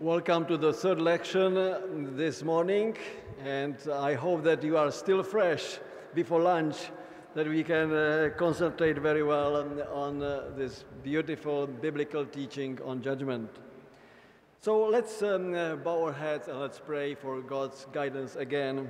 Welcome to the third lection this morning, and I hope that you are still fresh before lunch, that we can concentrate very well on this beautiful biblical teaching on judgment. So let's bow our heads and let's pray for God's guidance again.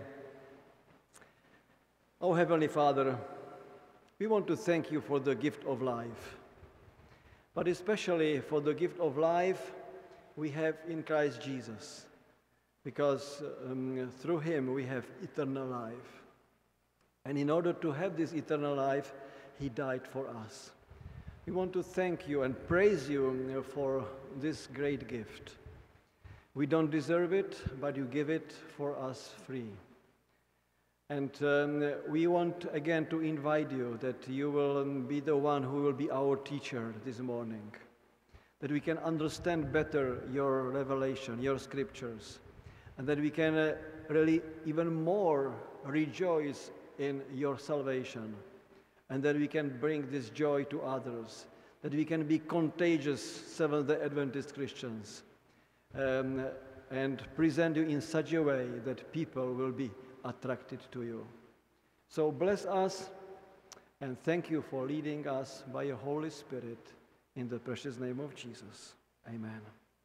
Oh, Heavenly Father, we want to thank you for the gift of life, but especially for the gift of life we have in Christ Jesus, because through him we have eternal life. And in order to have this eternal life, he died for us. We want to thank you and praise you for this great gift. We don't deserve it, but you give it for us free. And we want again to invite you that you will be the one who will be our teacher this morning, that we can understand better your revelation, your scriptures, and that we can really even more rejoice in your salvation, and that we can bring this joy to others, that we can be contagious Seventh-day Adventist Christians, and present you in such a way that people will be attracted to you. So bless us, and thank you for leading us by your Holy Spirit. In the precious name of Jesus, amen.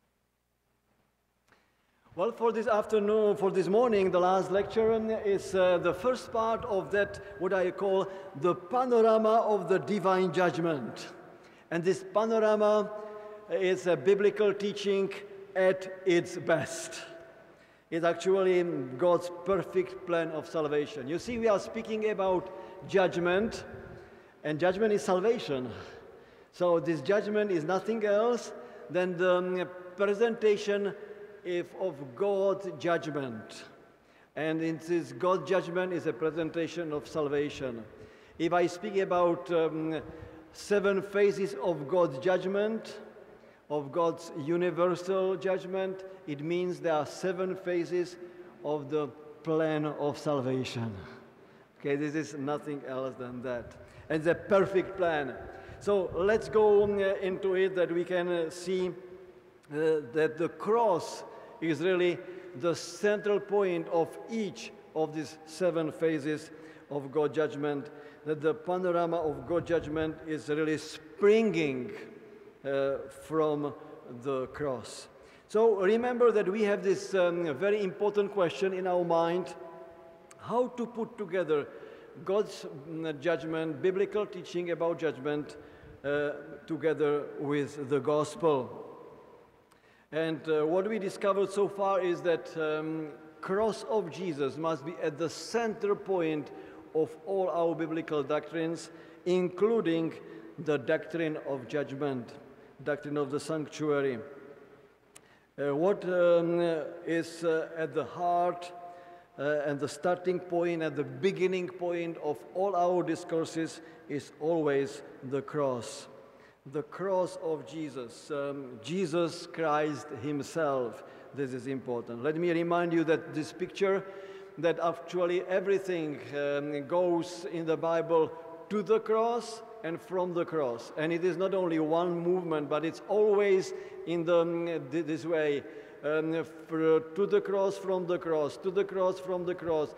Well, for this afternoon, for this morning, the last lecture is the first part of that, what I call the panorama of the divine judgment. And this panorama is a biblical teaching at its best. It's actually God's perfect plan of salvation. You see, we are speaking about judgment, and judgment is salvation. So this judgment is nothing else than the presentation of God's judgment. And this God's judgment is a presentation of salvation. If I speak about 7 phases of God's judgment, of God's universal judgment, it means there are 7 phases of the plan of salvation. Okay, this is nothing else than that. And it's a perfect plan. So let's go into it, that we can see that the cross is really the central point of each of these 7 phases of God's judgment, that the panorama of God's judgment is really springing from the cross. So remember that we have this very important question in our mind: how to put together God's judgment, biblical teaching about judgment, together with the gospel. And what we discovered so far is that cross of Jesus must be at the center point of all our biblical doctrines, including the doctrine of judgment, doctrine of the sanctuary. What is at the heart and the starting point and the beginning point of all our discourses is always the cross. The cross of Jesus, Jesus Christ himself. This is important. Let me remind you that this picture, that actually everything goes in the Bible to the cross and from the cross. And it is not only one movement, but it's always in this way. To the cross, from the cross, to the cross, from the cross.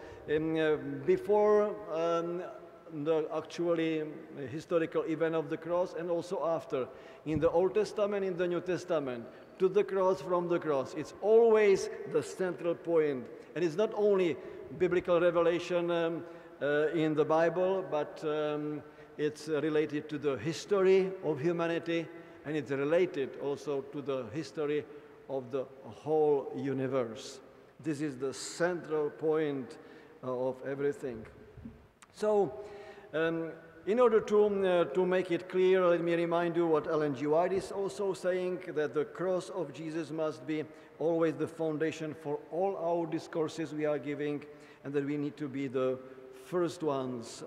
Before the actually historical event of the cross, and also after. In the Old Testament, in the New Testament. To the cross, from the cross. It's always the central point. And it's not only biblical revelation in the Bible, but it's related to the history of humanity, and it's related also to the history of the whole universe. This is the central point of everything. So, in order to make it clear, let me remind you what Ellen G. White is also saying, that the cross of Jesus must be always the foundation for all our discourses we are giving, and that we need to be the first ones,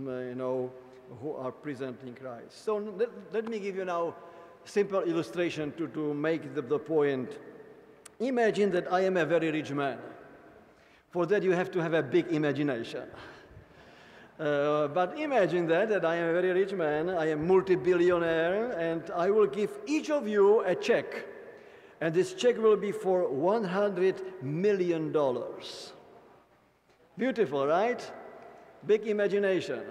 who are presenting Christ. So let me give you now simple illustration to make the point. Imagine that I am a very rich man. For that you have to have a big imagination. But imagine that I am a very rich man, I am multi-billionaire, and I will give each of you a check And this check will be for $100 million. Beautiful, right? Big imagination.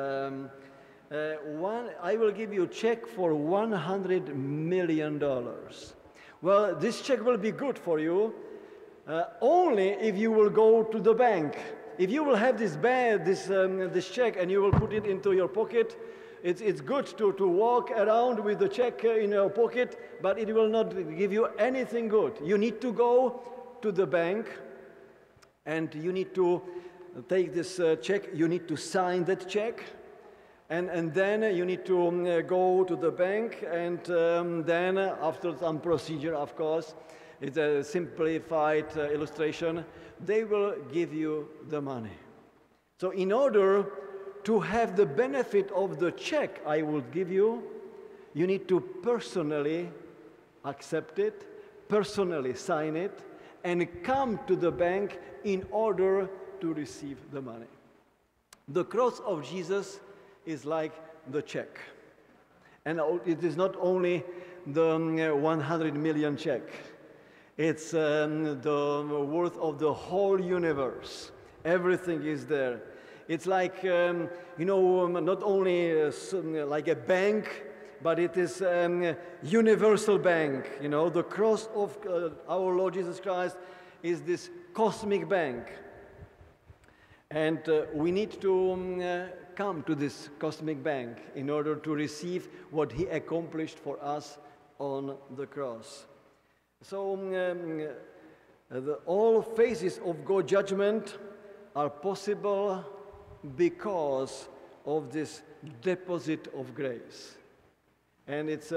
I will give you a check for $100 million. Well, this check will be good for you only if you will go to the bank. If you will have this check and you will put it into your pocket, it's good to walk around with the check in your pocket, but it will not give you anything good. You need to go to the bank and you need to take this check, you need to sign that check, and then you need to go to the bank, and then after some procedure, of course, it's a simplified illustration, they will give you the money. So in order to have the benefit of the check I will give you, you need to personally accept it, personally sign it, and come to the bank in order to receive the money. The cross of Jesus is like the check. And it is not only the 100 million check. It's the worth of the whole universe. Everything is there. It's like, not only like a bank, but it is a universal bank. You know, the cross of our Lord Jesus Christ is this cosmic bank. And we need to come to this cosmic bank in order to receive what he accomplished for us on the cross. So all phases of God's judgment are possible because of this deposit of grace. And it's,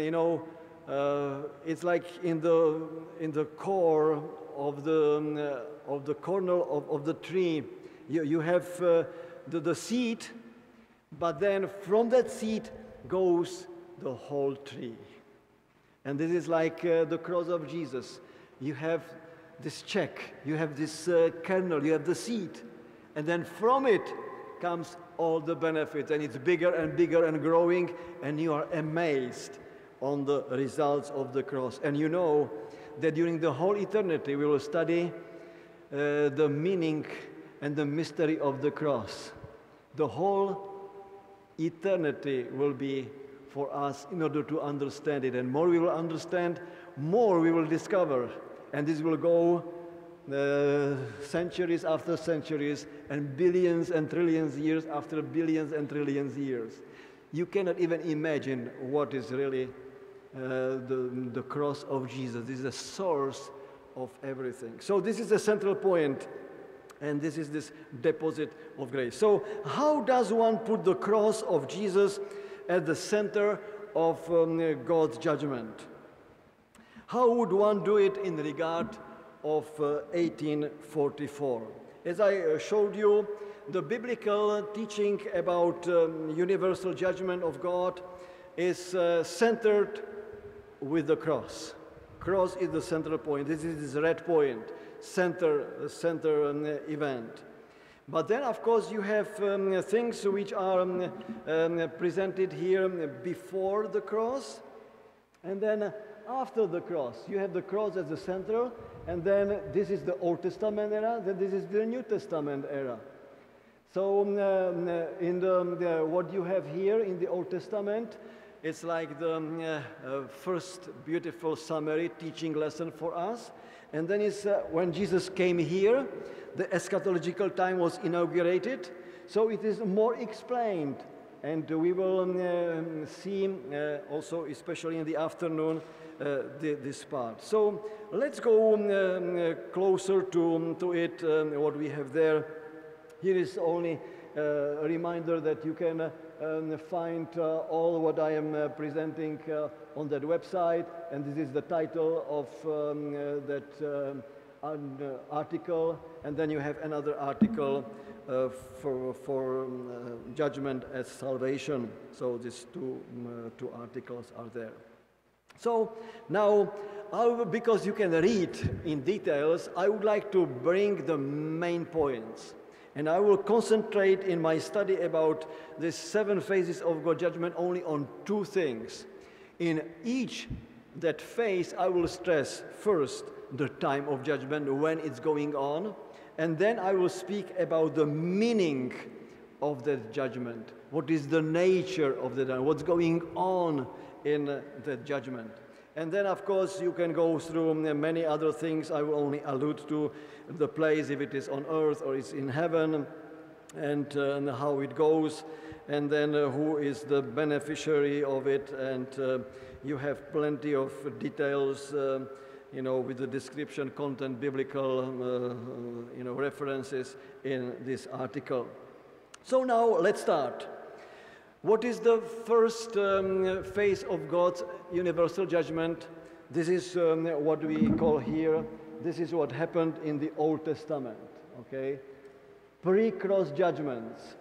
it's like in the core of the kernel of the tree. You have the seed, but then from that seed goes the whole tree. And this is like the cross of Jesus. You have this check, you have this kernel, you have the seed, and then from it comes all the benefits, and it's bigger and bigger and growing, and you are amazed on the results of the cross. And you know that during the whole eternity we will study the meaning and the mystery of the cross. The whole eternity will be for us in order to understand it. And more we will understand, more we will discover. And this will go centuries after centuries and billions and trillions years after billions and trillions years. You cannot even imagine what is really the cross of Jesus. This is the source of everything. So this is the central point. And this is this deposit of grace. So how does one put the cross of Jesus at the center of God's judgment? How would one do it in regard of 1844? As I showed you, the biblical teaching about universal judgment of God is centered with the cross. Cross is the central point. This is the red point. Center event. But then, of course, you have things which are presented here before the cross, and then after the cross. You have the cross as the center, and then this is the Old Testament era, then this is the New Testament era. So in what you have here in the Old Testament, it's like the first beautiful summary teaching lesson for us. And then it's when Jesus came here, the eschatological time was inaugurated, so it is more explained. And we will see also, especially in the afternoon, this part. So let's go closer to it, what we have there. Here is only a reminder that you can find all what I am presenting on that website, and this is the title of that article, and then you have another article for judgment as salvation. So these two articles are there. So now, because you can read in details, I would like to bring the main points. And I will concentrate in my study about the 7 phases of God's judgment only on 2 things. In each that phase, I will stress first the time of judgment, when it's going on, and then I will speak about the meaning of that judgment. What is the nature of the judgment? What's going on in the judgment? And then, of course, you can go through many other things. I will only allude to the place, if it is on earth or it's in heaven, and how it goes, and then who is the beneficiary of it. And you have plenty of details, with the description, content, biblical, references in this article. So now let's start. What is the first phase of God's universal judgment? This is what we call here, this is what happened in the Old Testament, okay? Pre-cross judgments,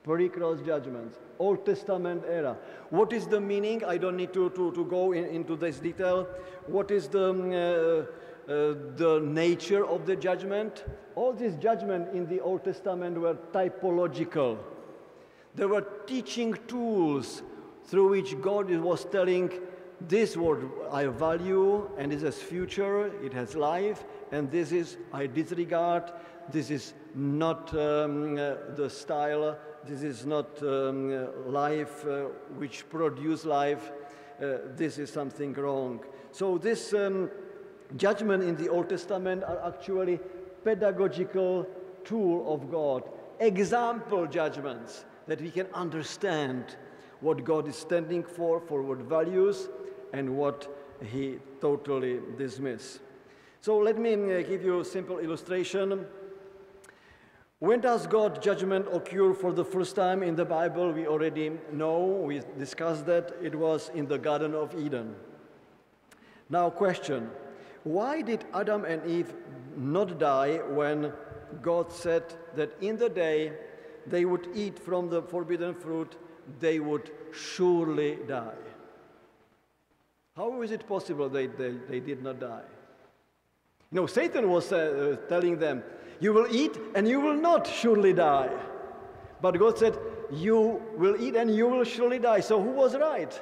Old Testament era. What is the meaning? I don't need to go into this detail. What is the nature of the judgment? All these judgments in the Old Testament were typological. There were teaching tools through which God was telling, this word I value, and this has future, it has life, and this is I disregard, this is not the style, this is not life which produce life, this is something wrong. So this judgment in the Old Testament are actually pedagogical tool of God, example judgments, that we can understand what God is standing for what values, and what he totally dismisses. So let me give you a simple illustration. When does God's judgment occur for the first time in the Bible? We already know, we discussed that. It was in the Garden of Eden. Now question, why did Adam and Eve not die when God said that in the day they would eat from the forbidden fruit, they would surely die? How is it possible they did not die? Satan was telling them, you will eat and you will not surely die. But God said, you will eat and you will surely die. So who was right?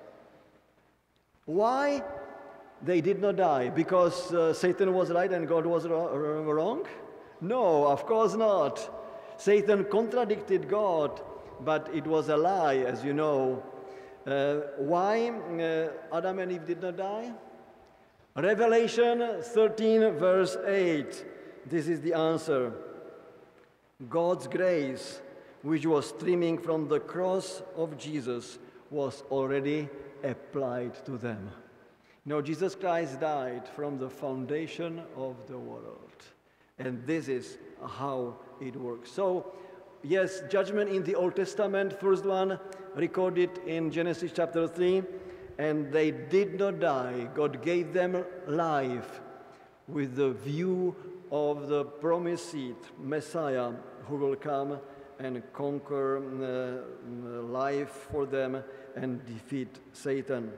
Why they did not die? Because Satan was right and God was wrong? No, of course not. Satan contradicted God, but it was a lie, as you know. Why Adam and Eve did not die? Revelation 13, verse 8. This is the answer. God's grace, which was streaming from the cross of Jesus, was already applied to them. Jesus Christ died from the foundation of the world. And this is how it works. So, yes, judgment in the Old Testament, first one recorded in Genesis chapter 3, and they did not die. God gave them life with the view of the promised seed, Messiah, who will come and conquer life for them and defeat Satan.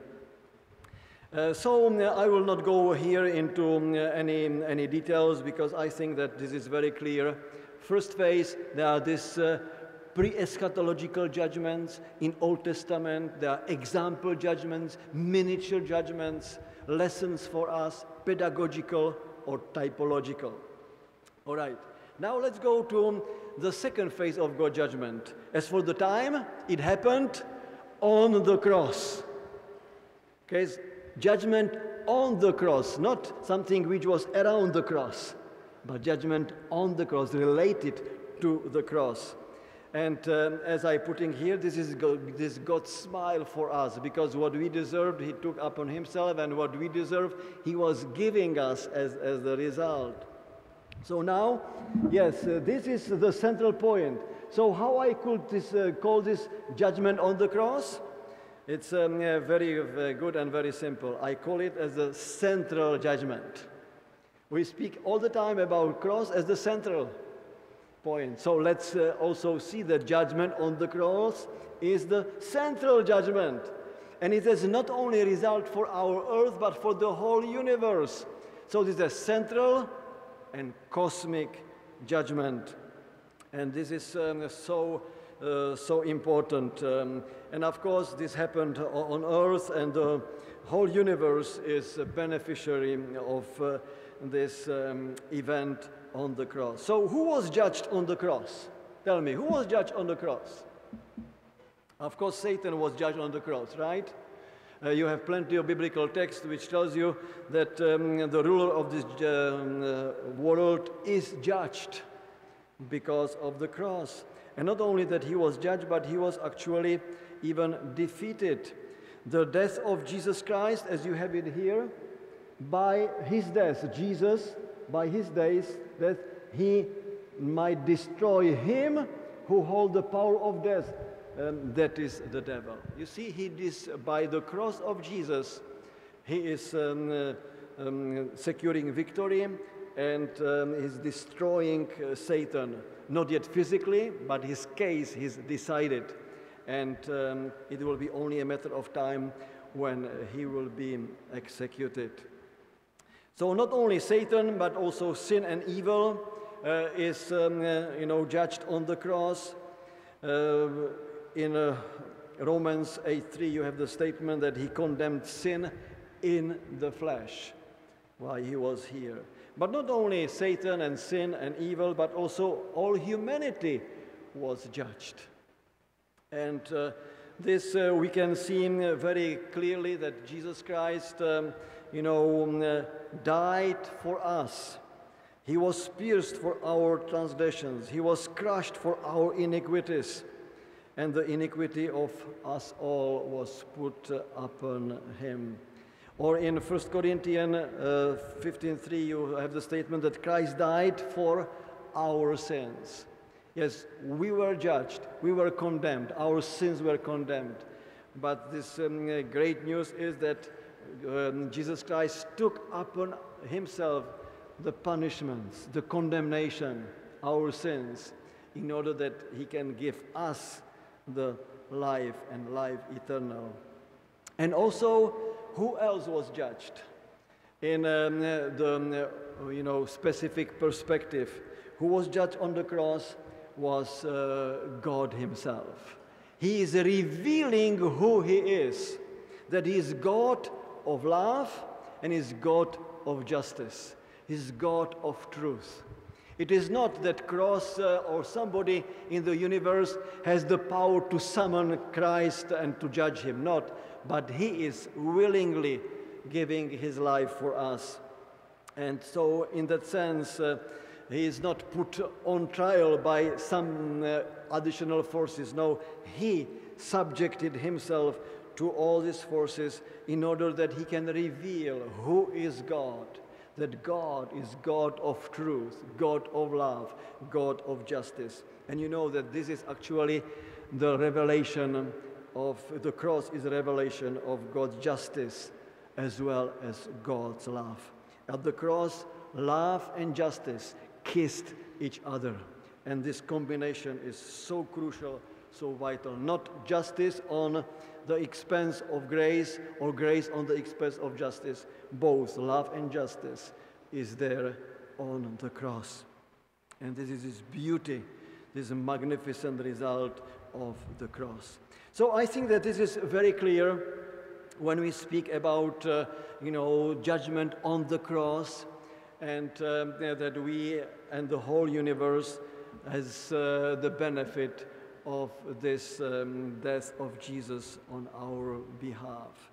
So I will not go here into any details, because I think that this is very clear. First phase, there are these pre-eschatological judgments in Old Testament. There are example judgments, miniature judgments, lessons for us, pedagogical or typological. All right, now let's go to the second phase of God's judgment. As for the time, it happened on the cross. Okay, judgment on the cross, not something which was around the cross, but judgment on the cross, related to the cross. And as I put in here, this is God's smile for us, because what we deserved, he took upon himself, and what we deserve, he was giving us as the result. So now, yes, this is the central point. So how I could call this judgment on the cross? It's very good and very simple. I call it as the central judgment. We speak all the time about cross as the central point. So let's also see that judgment on the cross is the central judgment. And it is not only a result for our earth, but for the whole universe. So this is a central and cosmic judgment. And this is so so important. And of course, this happened on earth, and the whole universe is a beneficiary of this event on the cross. So who was judged on the cross? Tell me, who was judged on the cross? Of course, Satan was judged on the cross, right? You have plenty of biblical text which tells you that the ruler of this world is judged because of the cross. And not only that he was judged, but he was actually even defeated. The death of Jesus Christ, as you have it here, by his death, Jesus, by his death, he might destroy him who holds the power of death. That is the devil. You see, by the cross of Jesus, he is securing victory, and is destroying Satan. Not yet physically, but his case is decided. And it will be only a matter of time when he will be executed. So not only Satan, but also sin and evil is judged on the cross. In Romans 8:3, you have the statement that he condemned sin in the flesh while he was here. But not only Satan and sin and evil, but also all humanity was judged. And this we can see very clearly that Jesus Christ, died for us. He was pierced for our transgressions. He was crushed for our iniquities. And the iniquity of us all was put upon him. Or in 1 Corinthians 15:3, you have the statement that Christ died for our sins. Yes, we were judged, we were condemned, our sins were condemned. But this great news is that Jesus Christ took upon himself the punishments, the condemnation, our sins, in order that he can give us the life and life eternal. And also, who else was judged? In the specific perspective, who was judged on the cross was God himself. He is revealing who he is, that he is God of love and is God of justice. He is God of truth. It is not that cross or somebody in the universe has the power to summon Christ and to judge him, not, but he is willingly giving his life for us. And so in that sense, he is not put on trial by some additional forces. No, he subjected himself to all these forces in order that he can reveal who is God, that God is God of truth, God of love, God of justice. And you know that this is actually the revelation of the cross, is a revelation of God's justice as well as God's love. At the cross, love and justice kissed each other. And this combination is so crucial, so vital. Not justice on the expense of grace or grace on the expense of justice. Both love and justice is there on the cross. And this is his beauty, this magnificent result of the cross. So I think that this is very clear when we speak about, judgment on the cross, and that we and the whole universe has the benefit of this death of Jesus on our behalf.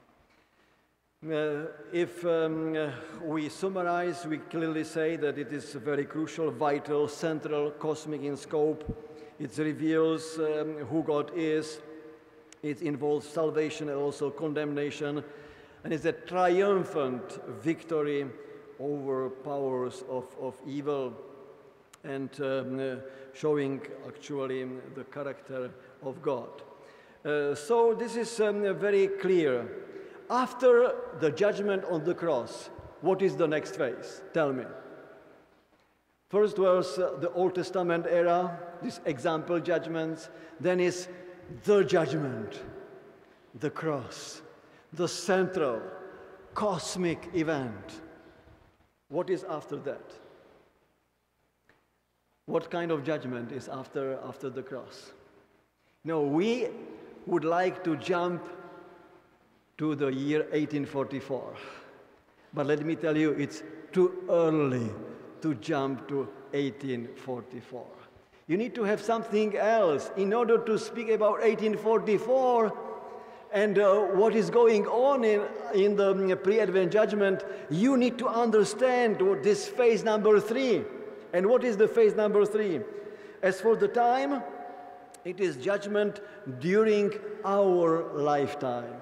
If we summarize, we clearly say that it is very crucial, vital, central, cosmic in scope. It reveals who God is. It involves salvation and also condemnation. And it's a triumphant victory over powers of evil, and showing actually the character of God. So this is very clear. After the judgment on the cross, what is the next phase? Tell me. First was the Old Testament era, these example judgments. Then is the judgment, the cross, the central cosmic event. What is after that? What kind of judgment is after the cross? No, we would like to jump to the year 1844. But let me tell you, it's too early to jump to 1844. You need to have something else. In order to speak about 1844 and what is going on in the pre-Advent judgment, you need to understand this phase number 3. And what is the phase number 3? As for the time, it is judgment during our lifetime.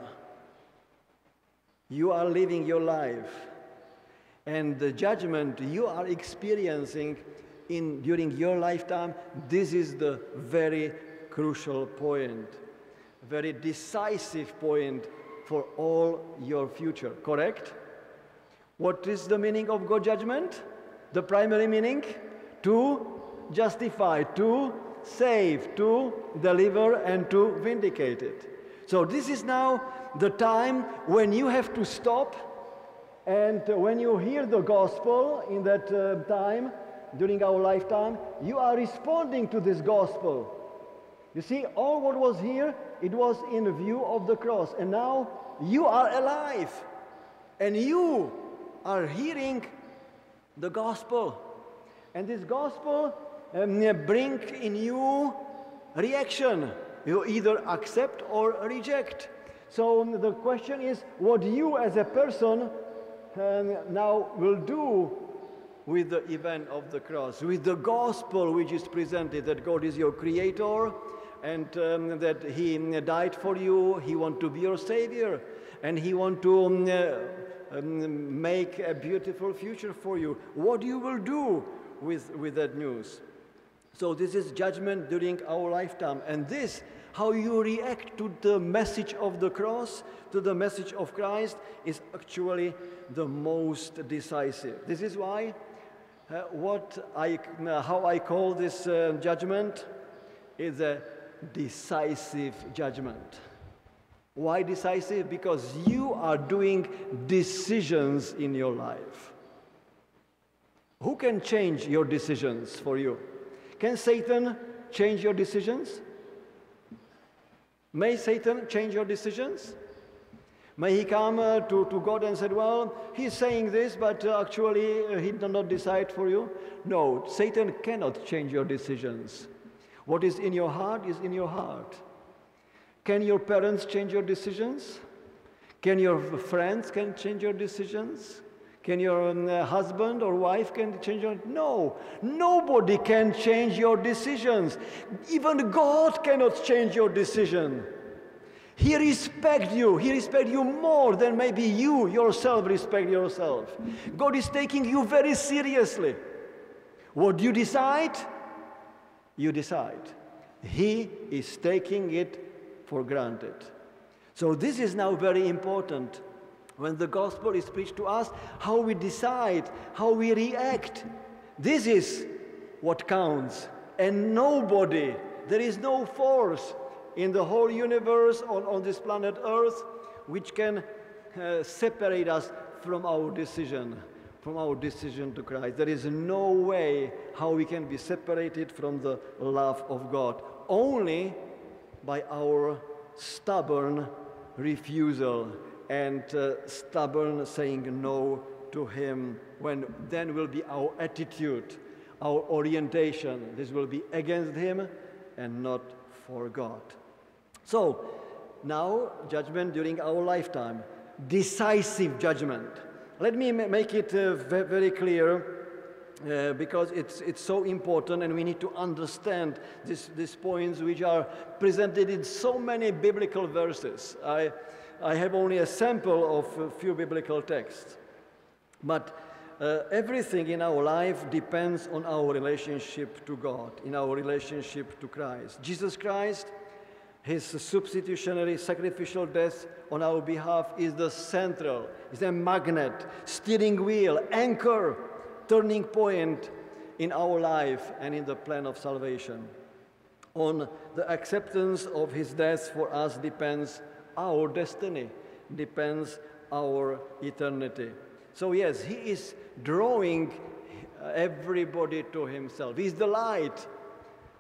You are living your life, and the judgment you are experiencing during your lifetime, this is the very crucial point, very decisive point for all your future, correct? What is the meaning of God's judgment? The primary meaning? To justify, to save, to deliver, and to vindicate it. So this is now the time when you have to stop, and when you hear the gospel in that time, during our lifetime, you are responding to this gospel. You see, all what was here, it was in view of the cross, and now you are alive, and you are hearing the gospel, and this gospel bring in you reaction. You either accept or reject. So the question is, what you as a person now will do with the event of the cross, with the gospel which is presented, that God is your creator, and that He died for you, He wants to be your Savior, and He wants to make a beautiful future for you. What you will do with that news? So this is judgment during our lifetime, and this, how you react to the message of the cross, to the message of Christ, is actually the most decisive. This is why how I call this judgment is a decisive judgment. Why decisive? Because you are doing decisions in your life. Who can change your decisions for you? Can Satan change your decisions? May Satan change your decisions? May he come to God and say, well, he's saying this, but actually he did not decide for you? No, Satan cannot change your decisions. What is in your heart is in your heart. Can your parents change your decisions? Can your friends change your decisions? Can your husband or wife change your... No, nobody can change your decisions. Even God cannot change your decision. He respects you. He respects you more than maybe you yourself respect yourself. God is taking you very seriously. What you decide, you decide. He is taking it for granted. So this is now very important. When the gospel is preached to us, how we decide, how we react, this is what counts. And nobody, there is no force in the whole universe, on this planet Earth, which can separate us from our decision to Christ. There is no way how we can be separated from the love of God. Only by our stubborn refusal and stubborn saying no to Him, then will be our attitude, our orientation. This will be against Him and not for God. So, now, judgment during our lifetime, decisive judgment. Let me make it very clear, because it's so important, and we need to understand these points which are presented in so many biblical verses. I have only a sample of a few biblical texts. But everything in our life depends on our relationship to God, in our relationship to Christ. Jesus Christ, His substitutionary sacrificial death on our behalf is the central, is a magnet, steering wheel, anchor, turning point in our life and in the plan of salvation. On the acceptance of His death for us depends our destiny, depends our eternity. So yes, He is drawing everybody to Himself. He's the light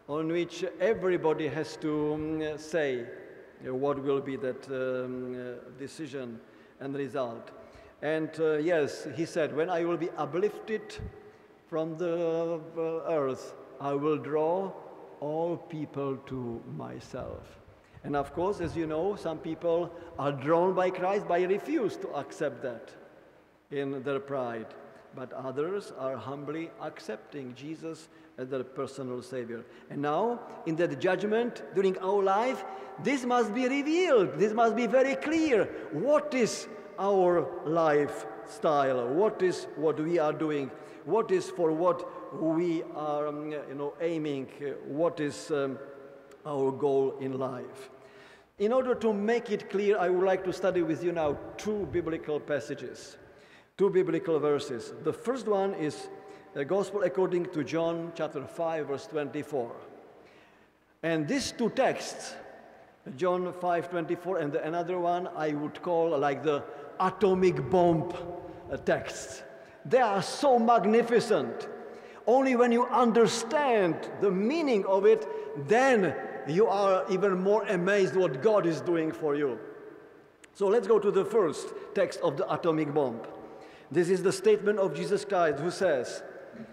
on which everybody has to say what will be that decision and result. And yes, he said, when I will be uplifted from the earth, I will draw all people to myself. And of course, as you know, some people are drawn by Christ, but refuse to accept that in their pride. But others are humbly accepting Jesus as their personal Savior. And now, in that judgment during our life, this must be revealed. This must be very clear. What is our lifestyle? What is what we are doing? What is for what we are aiming? What is our goal in life? In order to make it clear, I would like to study with you now two biblical passages, two biblical verses. The first one is the Gospel according to John chapter 5, verse 24. And these two texts, John 5:24 and another one I would call like the atomic bomb texts. They are so magnificent. Only when you understand the meaning of it, then you are even more amazed what God is doing for you. So let's go to the first text of the atomic bomb. This is the statement of Jesus Christ who says,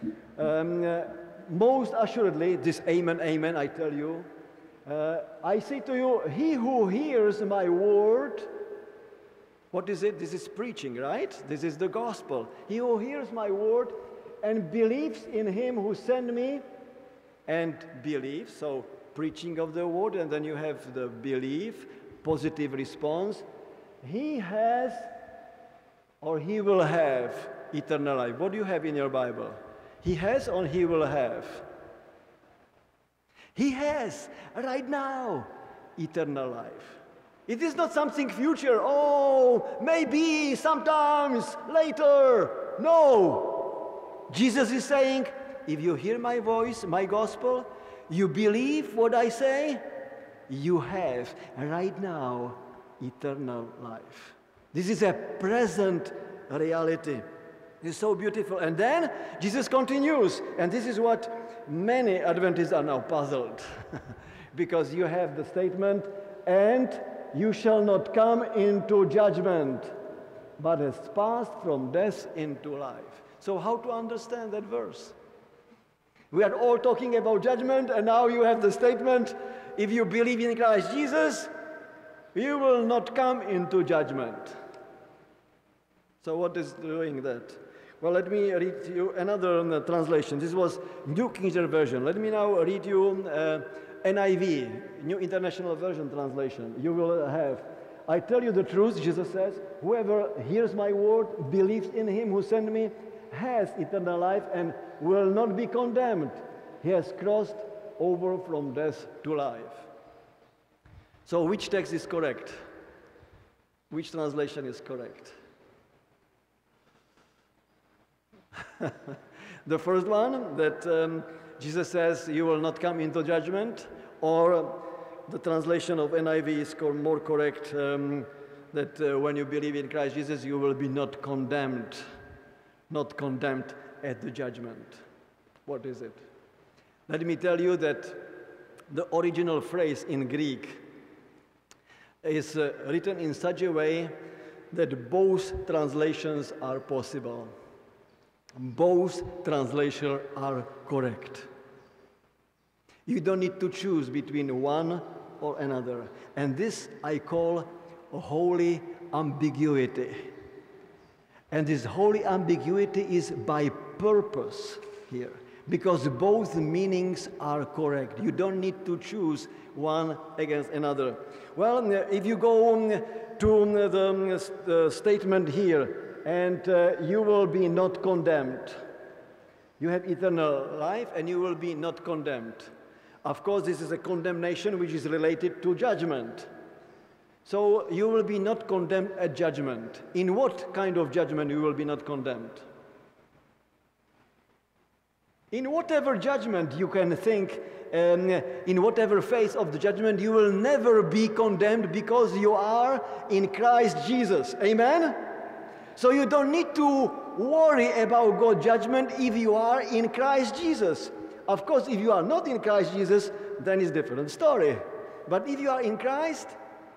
most assuredly, this amen, amen, I tell you, I say to you, he who hears my word, what is it? This is preaching, right? This is the gospel. He who hears my word and believes in him who sent me, and believes, so preaching of the word, and then you have the belief, positive response. He has, or he will have, eternal life. What do you have in your Bible? He has or he will have? He has, right now, eternal life. It is not something future, oh, maybe, sometimes, later. No. Jesus is saying, if you hear my voice, my gospel, you believe what I say, you have, right now, eternal life. This is a present reality. It's so beautiful. And then Jesus continues, and this is what many Adventists are now puzzled, because you have the statement, and you shall not come into judgment, but has passed from death into life. So how to understand that verse? We are all talking about judgment, and now you have the statement, if you believe in Christ Jesus, you will not come into judgment. So what is doing that? Well, let me read to you another translation. This was New King James Version. Let me now read you NIV, New International Version translation. You will have, I tell you the truth, Jesus says, whoever hears my word, believes in him who sent me, has eternal life and will not be condemned. He has crossed over from death to life. So which text is correct? Which translation is correct? The first one, that Jesus says, you will not come into judgment, or the translation of NIV is more correct, that when you believe in Christ Jesus, you will be not condemned at the judgment. What is it? Let me tell you that the original phrase in Greek is written in such a way that both translations are possible. Both translations are correct. You don't need to choose between one or another. And this I call a holy ambiguity. And this holy ambiguity is by purpose here, because both meanings are correct. You don't need to choose one against another. Well, if you go to the statement here, and you will be not condemned. You have eternal life and you will be not condemned. Of course, this is a condemnation which is related to judgment. So you will be not condemned at judgment. In what kind of judgment you will be not condemned? In whatever judgment you can think, in whatever phase of the judgment, you will never be condemned because you are in Christ Jesus. Amen? So you don't need to worry about God's judgment if you are in Christ Jesus. Of course, if you are not in Christ Jesus, then it's a different story. But if you are in Christ,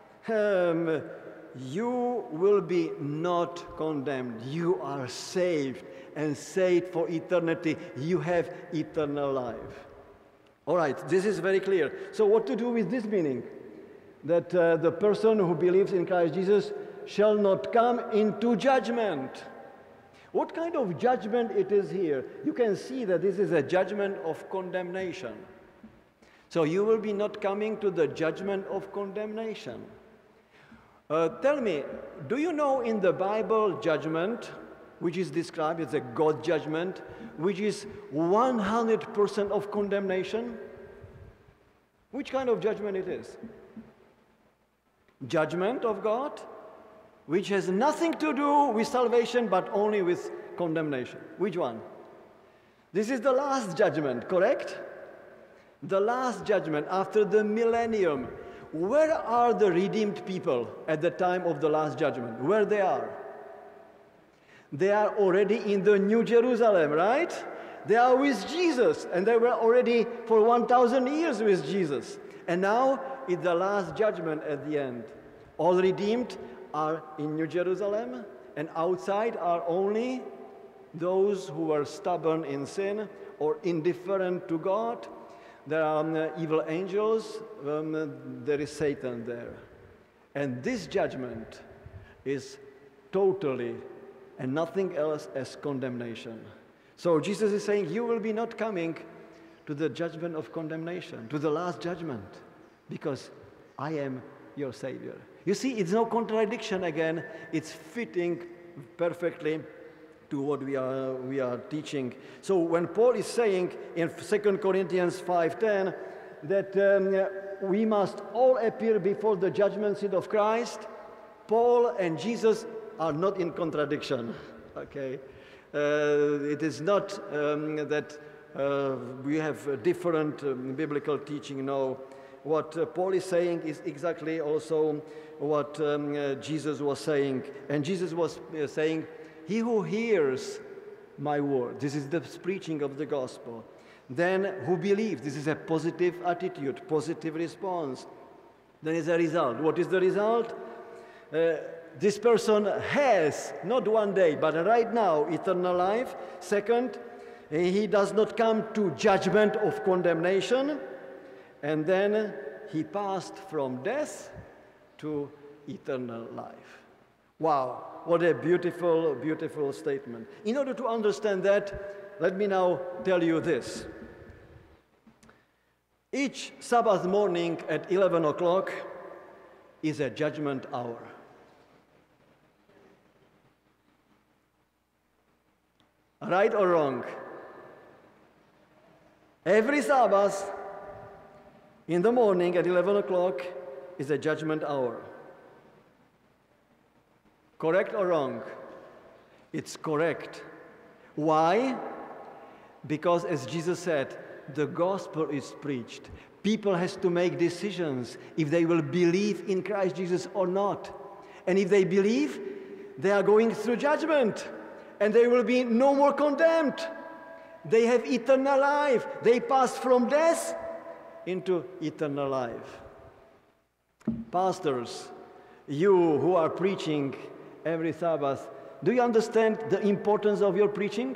you will be not condemned. You are saved, and saved for eternity. You have eternal life. All right, this is very clear. So what to do with this meaning? That the person who believes in Christ Jesus shall not come into judgment. What kind of judgment it is here? You can see that this is a judgment of condemnation. So you will be not coming to the judgment of condemnation. Tell me, do you know in the Bible judgment, which is described as a God judgment, which is 100% of condemnation? Which kind of judgment it is? Judgment of God, which has nothing to do with salvation, but only with condemnation. Which one? This is the last judgment, correct? The last judgment after the millennium. Where are the redeemed people at the time of the last judgment? Where they are? They are already in the New Jerusalem, right? They are with Jesus, and they were already for 1,000 years with Jesus. And now, it's the last judgment at the end. All redeemed are in New Jerusalem, and outside are only those who are stubborn in sin or indifferent to God. There are evil angels, there is Satan there. And this judgment is totally and nothing else as condemnation. So Jesus is saying, you will be not coming to the judgment of condemnation, to the last judgment, because I am your Savior. You see, it's no contradiction again. It's fitting perfectly to what we are teaching. So when Paul is saying in 2 Corinthians 5:10 that we must all appear before the judgment seat of Christ, Paul and Jesus are not in contradiction. Okay, it is not that we have a different biblical teaching. No, what Paul is saying is exactly also what Jesus was saying, and Jesus was saying, "He who hears my word," this is the preaching of the gospel, "then who believes," this is a positive attitude, positive response, then is a result. What is the result? This person has, not one day, but right now, eternal life. Second, he does not come to judgment of condemnation. And then he passed from death to eternal life. Wow, what a beautiful, beautiful statement. In order to understand that, let me now tell you this. Each Sabbath morning at 11 o'clock is a judgment hour. Right or wrong? Every Sabbath in the morning at 11 o'clock is a judgment hour. Correct or wrong? It's correct. Why? Because as Jesus said, the gospel is preached. People have to make decisions if they will believe in Christ Jesus or not. And if they believe, they are going through judgment. And they will be no more condemned. They have eternal life. They pass from death into eternal life. Pastors, you who are preaching every Sabbath, do you understand the importance of your preaching?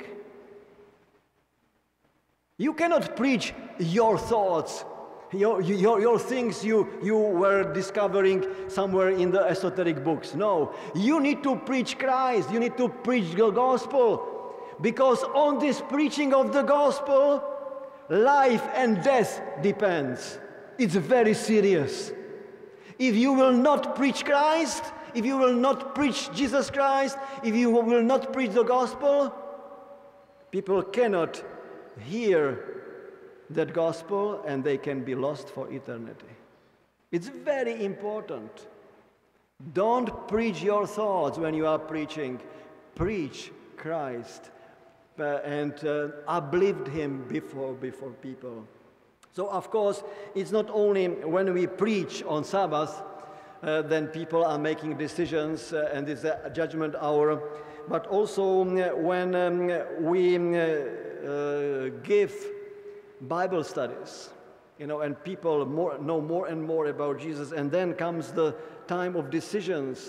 You cannot preach your thoughts, your things you were discovering somewhere in the esoteric books. No, you need to preach Christ. You need to preach the gospel. Because on this preaching of the gospel, life and death depends. It's very serious. If you will not preach Christ, if you will not preach Jesus Christ, if you will not preach the gospel, people cannot hear that gospel and they can be lost for eternity. It's very important. Don't preach your thoughts when you are preaching. Preach Christ and uplift him before people. So of course, it's not only when we preach on Sabbath then people are making decisions and it's a judgment hour, but also when we give Bible studies, and people know more and more about Jesus, and then comes the time of decisions.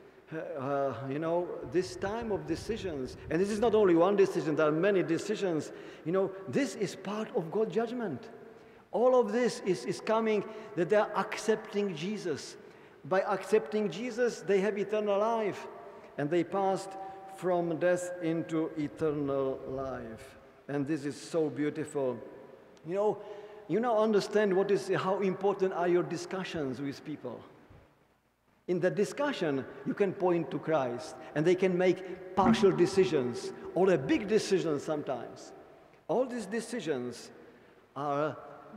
This time of decisions, and this is not only one decision, there are many decisions, this is part of God's judgment. All of this is coming that they are accepting Jesus. By accepting Jesus, they have eternal life, and they passed from death into eternal life. And this is so beautiful. You now understand how important are your discussions with people. In the discussion, you can point to Christ, and they can make partial decisions, or a big decision sometimes. All these decisions are,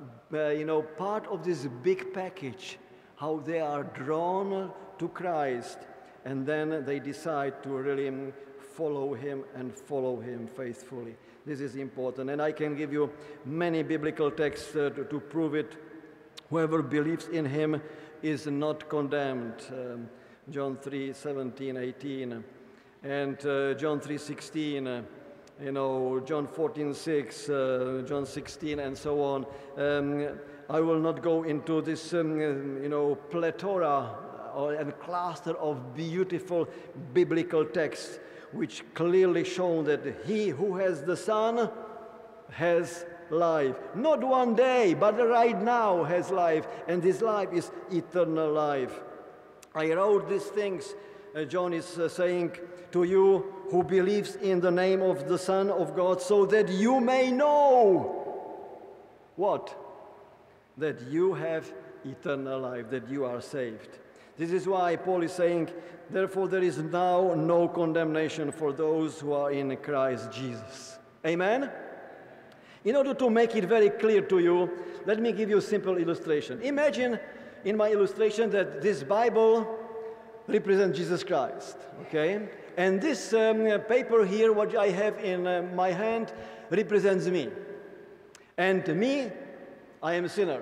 part of this big package, how they are drawn to Christ, and then they decide to really follow Him and follow Him faithfully. This is important, and I can give you many biblical texts to prove it. Whoever believes in Him is not condemned. John 3:17, 18, and John 3:16, John 14:6, John 16, and so on. I will not go into this, plethora and cluster of beautiful biblical texts which clearly show that he who has the Son has life. Not one day, but right now has life, and this life is eternal life. I wrote these things, John is saying, to you who believes in the name of the Son of God, so that you may know what? That you have eternal life, that you are saved. This is why Paul is saying, therefore there is now no condemnation for those who are in Christ Jesus. Amen? In order to make it very clear to you, let me give you a simple illustration. Imagine in my illustration that this Bible represents Jesus Christ, okay? And this paper here, what I have in my hand, represents me. And me, I am a sinner.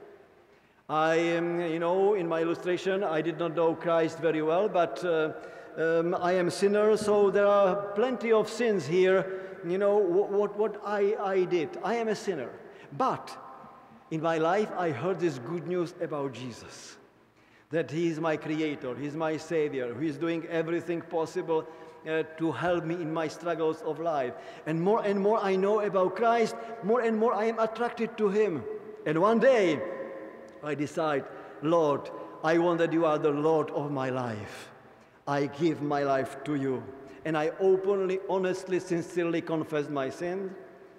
I am, in my illustration, I did not know Christ very well, but I am a sinner, so there are plenty of sins here. What I did. I am a sinner. But in my life, I heard this good news about Jesus. That He is my Creator, He is my Savior, He is doing everything possible to help me in my struggles of life. And more I know about Christ, more and more I am attracted to Him. And one day, I decide, Lord, I want that you are the Lord of my life. I give my life to you. And I openly, honestly, sincerely confess my sins,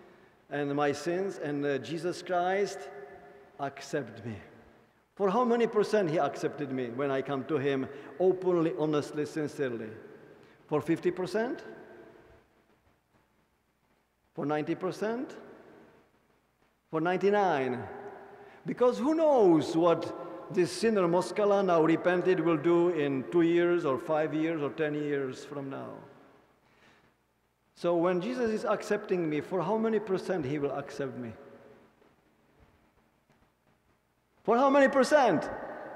and Jesus Christ accepted me. For how many percent He accepted me when I come to Him openly, honestly, sincerely? For 50%? For 90%? For 99%? Because who knows what this sinner Moskala, now repented, will do in 2 years or 5 years or 10 years from now. So when Jesus is accepting me, for how many percent He will accept me? For how many percent?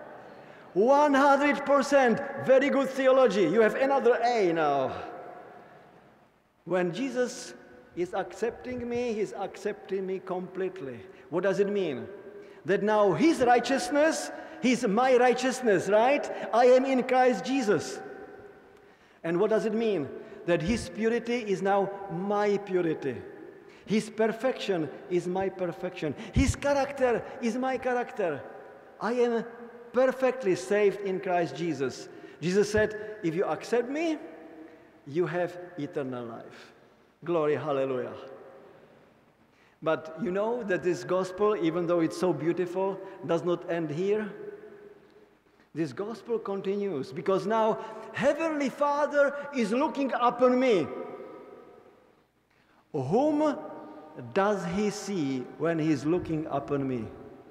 100%. Very good theology. You have another A now. When Jesus is accepting me, He's accepting me completely. What does it mean? That now His righteousness, He's my righteousness, right? I am in Christ Jesus. And what does it mean? That His purity is now my purity. His perfection is my perfection. His character is my character. I am perfectly saved in Christ Jesus. Jesus said, if you accept me, you have eternal life. Glory, hallelujah. But you know that this gospel, even though it's so beautiful, does not end here. This gospel continues, because now Heavenly Father is looking upon me. Whom does He see when He's looking upon me?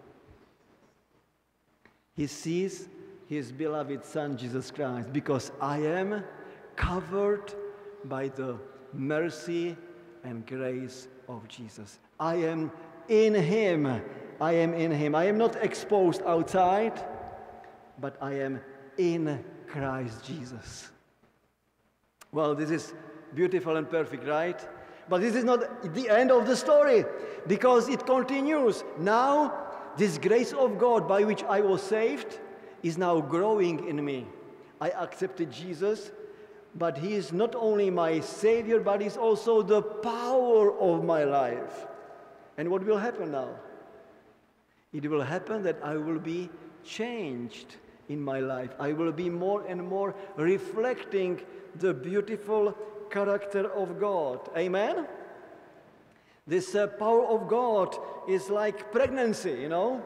He sees His beloved Son, Jesus Christ, because I am covered by the mercy and grace of Jesus. I am in Him. I am in Him. I am not exposed outside, but I am in Christ Jesus. Well, this is beautiful and perfect, right? But this is not the end of the story, because it continues. Now, this grace of God by which I was saved is now growing in me. I accepted Jesus, but he is not only my Savior, but he's also the power of my life. And what will happen now? It will happen that I will be changed in my life. I will be more and more reflecting the beautiful character of God. Amen? This power of God is like pregnancy, you know.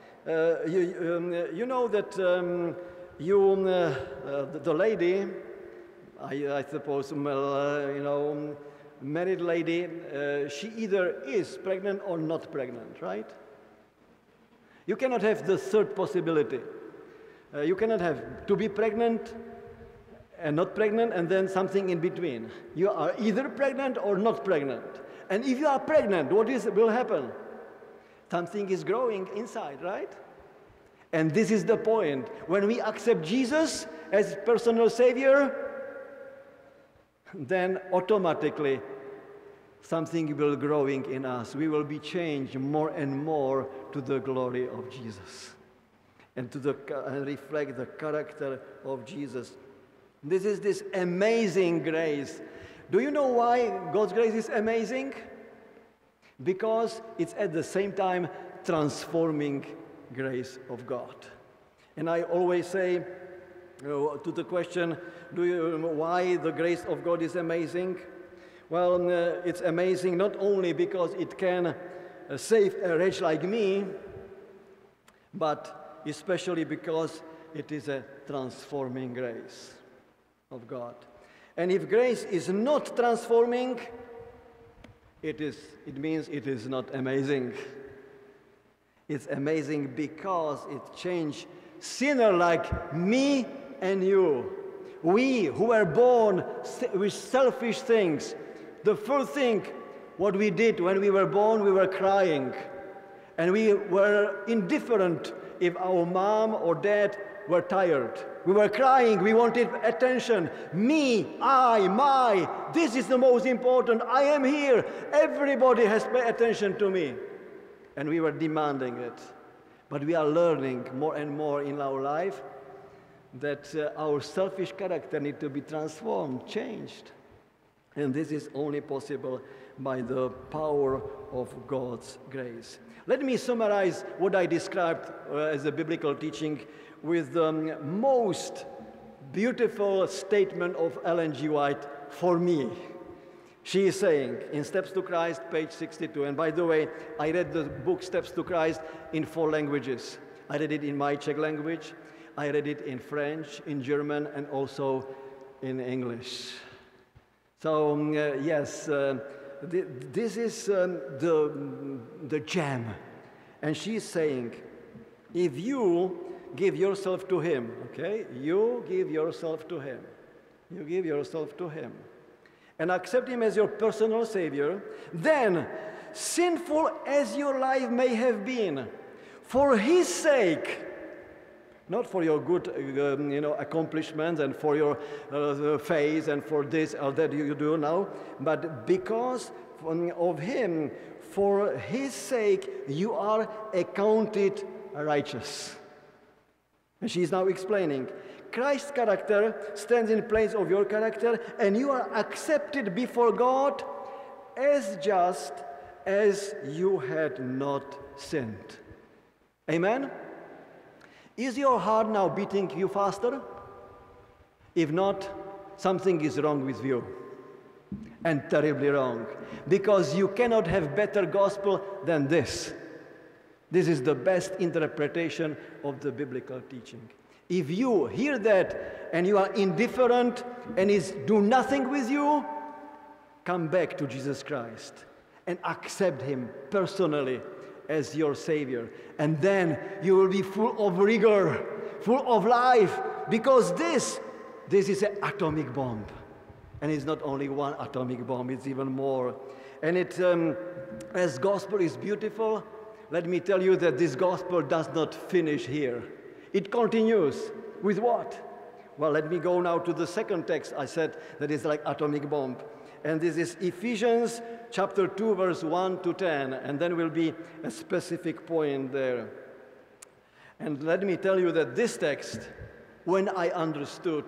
You know that the lady, I suppose, married lady, she either is pregnant or not pregnant, right? You cannot have the third possibility. You cannot have to be pregnant and not pregnant and then something in between. You are either pregnant or not pregnant. And if you are pregnant, what will happen? Something is growing inside, right? And this is the point. When we accept Jesus as personal Savior, then automatically something will growing in us. We will be changed more and more to the glory of Jesus and to reflect the character of Jesus. This is this amazing grace. Do you know why God's grace is amazing? Because it's at the same time transforming grace of God. And I always say to the question, why the grace of God is amazing? Well, it's amazing not only because it can save a wretch like me, but especially because it is a transforming grace of God. And if grace is not transforming, it means it is not amazing. It's amazing because it changed sinner like me and you. We who were born with selfish things. The first thing what we did when we were born, we were crying. And we were indifferent if our mom or dad were tired. We were crying, we wanted attention. Me, I, my, this is the most important. I am here. Everybody has to pay attention to me. And we were demanding it. But we are learning more and more in our life that our selfish character needs to be transformed, changed. And this is only possible by the power of God's grace. Let me summarize what I described as a biblical teaching with the most beautiful statement of Ellen G. White for me. She is saying, in Steps to Christ, page 62, and by the way, I read the book Steps to Christ in 4 languages. I read it in my Czech language, I read it in French, in German, and also in English. So, yes, this is the gem. And she's saying, if you give yourself to him, okay? You give yourself to him. You give yourself to him. And accept him as your personal Savior, then, sinful as your life may have been, for his sake, not for your good accomplishments and for your faith and for this or that you do now, but because of him, for his sake, you are accounted righteous. And she is now explaining, Christ's character stands in place of your character, and you are accepted before God as just as you had not sinned. Amen? Is your heart now beating you faster? If not, something is wrong with you, and terribly wrong, because you cannot have better gospel than this. This is the best interpretation of the biblical teaching. If you hear that and you are indifferent and is do nothing with you, come back to Jesus Christ and accept him personally as your Savior. And then you will be full of rigor, full of life, because this is an atomic bomb. And it's not only one atomic bomb, it's even more. And as gospel is beautiful, let me tell you that this gospel does not finish here. It continues with what? Well, let me go now to the second text I said that is like atomic bomb. And this is Ephesians chapter 2, verse 1 to 10. And then will be a specific point there. And let me tell you that this text, when I understood,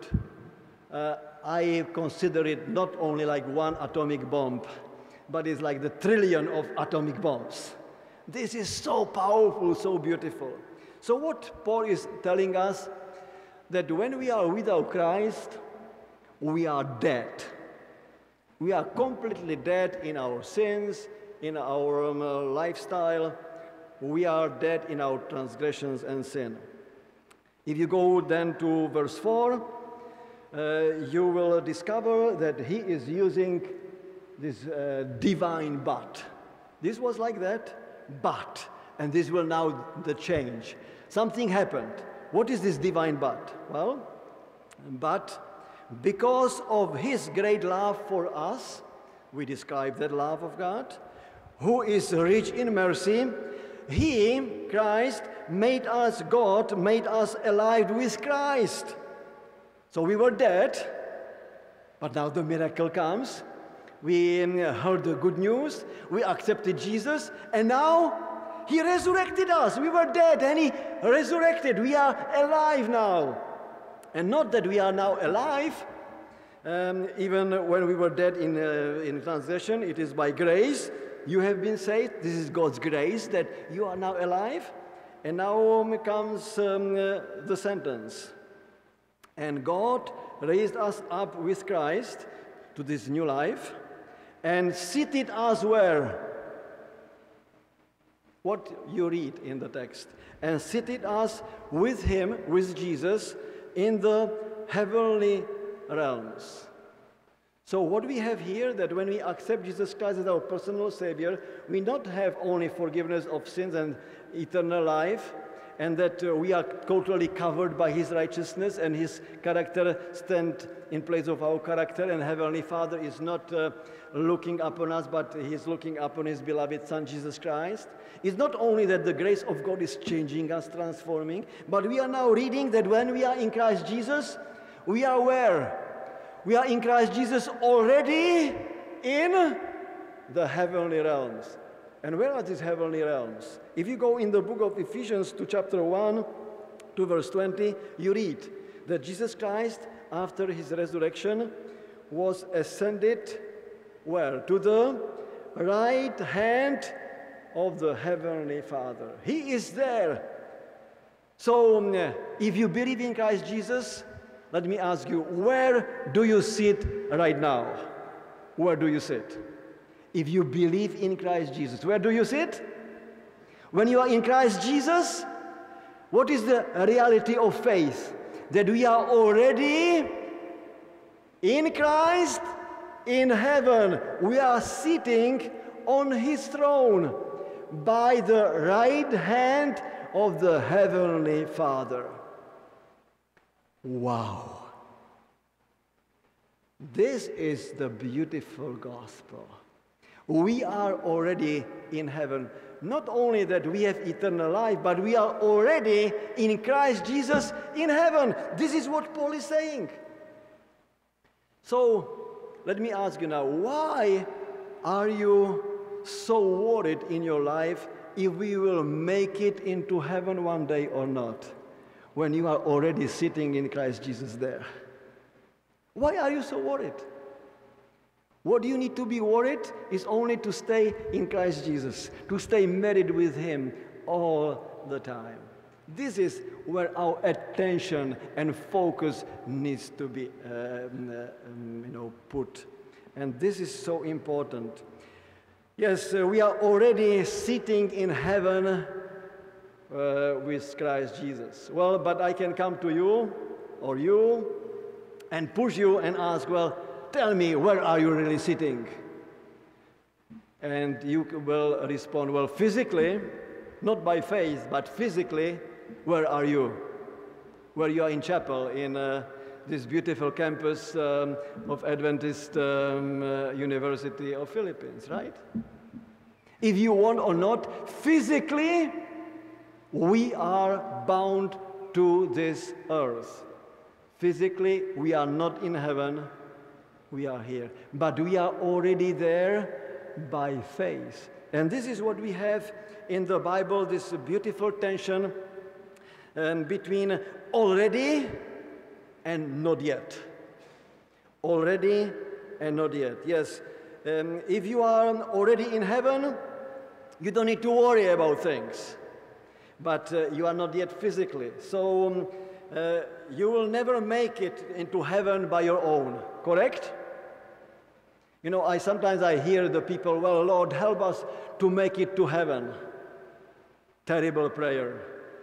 I consider it not only like one atomic bomb, but it's like the trillion of atomic bombs. This is so powerful, so beautiful. So what Paul is telling us, that when we are without Christ, we are dead. We are completely dead in our sins, in our lifestyle. We are dead in our transgressions and sin. If you go then to verse 4, you will discover that he is using this divine but. This was like that, but. And this will now the change. Something happened. What is this divine but? Well, but because of his great love for us, we describe that love of God, who is rich in mercy, he, Christ, made us God, made us alive with Christ. So we were dead, but now the miracle comes. We heard the good news, we accepted Jesus, and now he resurrected us. We were dead and he resurrected. We are alive now. And not that we are now alive, even when we were dead in transgression, it is by grace. You have been saved. This is God's grace that you are now alive. And now comes the sentence. And God raised us up with Christ to this new life and seated us where? What you read in the text. And seated us with him, with Jesus, in the heavenly realms. So what we have here, that when we accept Jesus Christ as our personal Savior, we not have only forgiveness of sins and eternal life, and that we are totally covered by his righteousness, and his character stand in place of our character, and Heavenly Father is not looking upon us, but he is looking upon his beloved Son, Jesus Christ. It's not only that the grace of God is changing us, transforming, but we are now reading that when we are in Christ Jesus, we are where? We are in Christ Jesus already in the heavenly realms. And where are these heavenly realms? If you go in the book of Ephesians to chapter 1 to verse 20, you read that Jesus Christ, after his resurrection, was ascended where? To the right hand of the heavenly Father. He is there. So if you believe in Christ Jesus, let me ask you, where do you sit right now? Where do you sit? If you believe in Christ Jesus, where do you sit? When you are in Christ Jesus, what is the reality of faith? That we are already in Christ, in heaven. We are sitting on his throne by the right hand of the heavenly Father. Wow. This is the beautiful gospel. We are already in heaven. Not only that we have eternal life, but we are already in Christ Jesus in heaven. This is what Paul is saying. So, let me ask you now, why are you so worried in your life if we will make it into heaven one day or not, when you are already sitting in Christ Jesus there? Why are you so worried? What you need to be worried is only to stay in Christ Jesus, to stay married with him all the time. This is where our attention and focus needs to be put. And this is so important. Yes, we are already sitting in heaven with Christ Jesus. Well, but I can come to you or you and push you and ask, well, tell me, where are you really sitting? And you will respond, well, physically, not by faith, but physically, where are you? Where you are in chapel, in this beautiful campus of Adventist University of Philippines, right? If you want or not, physically, we are bound to this earth. Physically, we are not in heaven. we are here. But we are already there by faith. And this is what we have in the Bible, this beautiful tension between already and not yet. Already and not yet. Yes, if you are already in heaven, you don't need to worry about things. But you are not yet physically. So you will never make it into heaven by your own, correct? You know, sometimes I hear the people, well, Lord, help us to make it to heaven. Terrible prayer.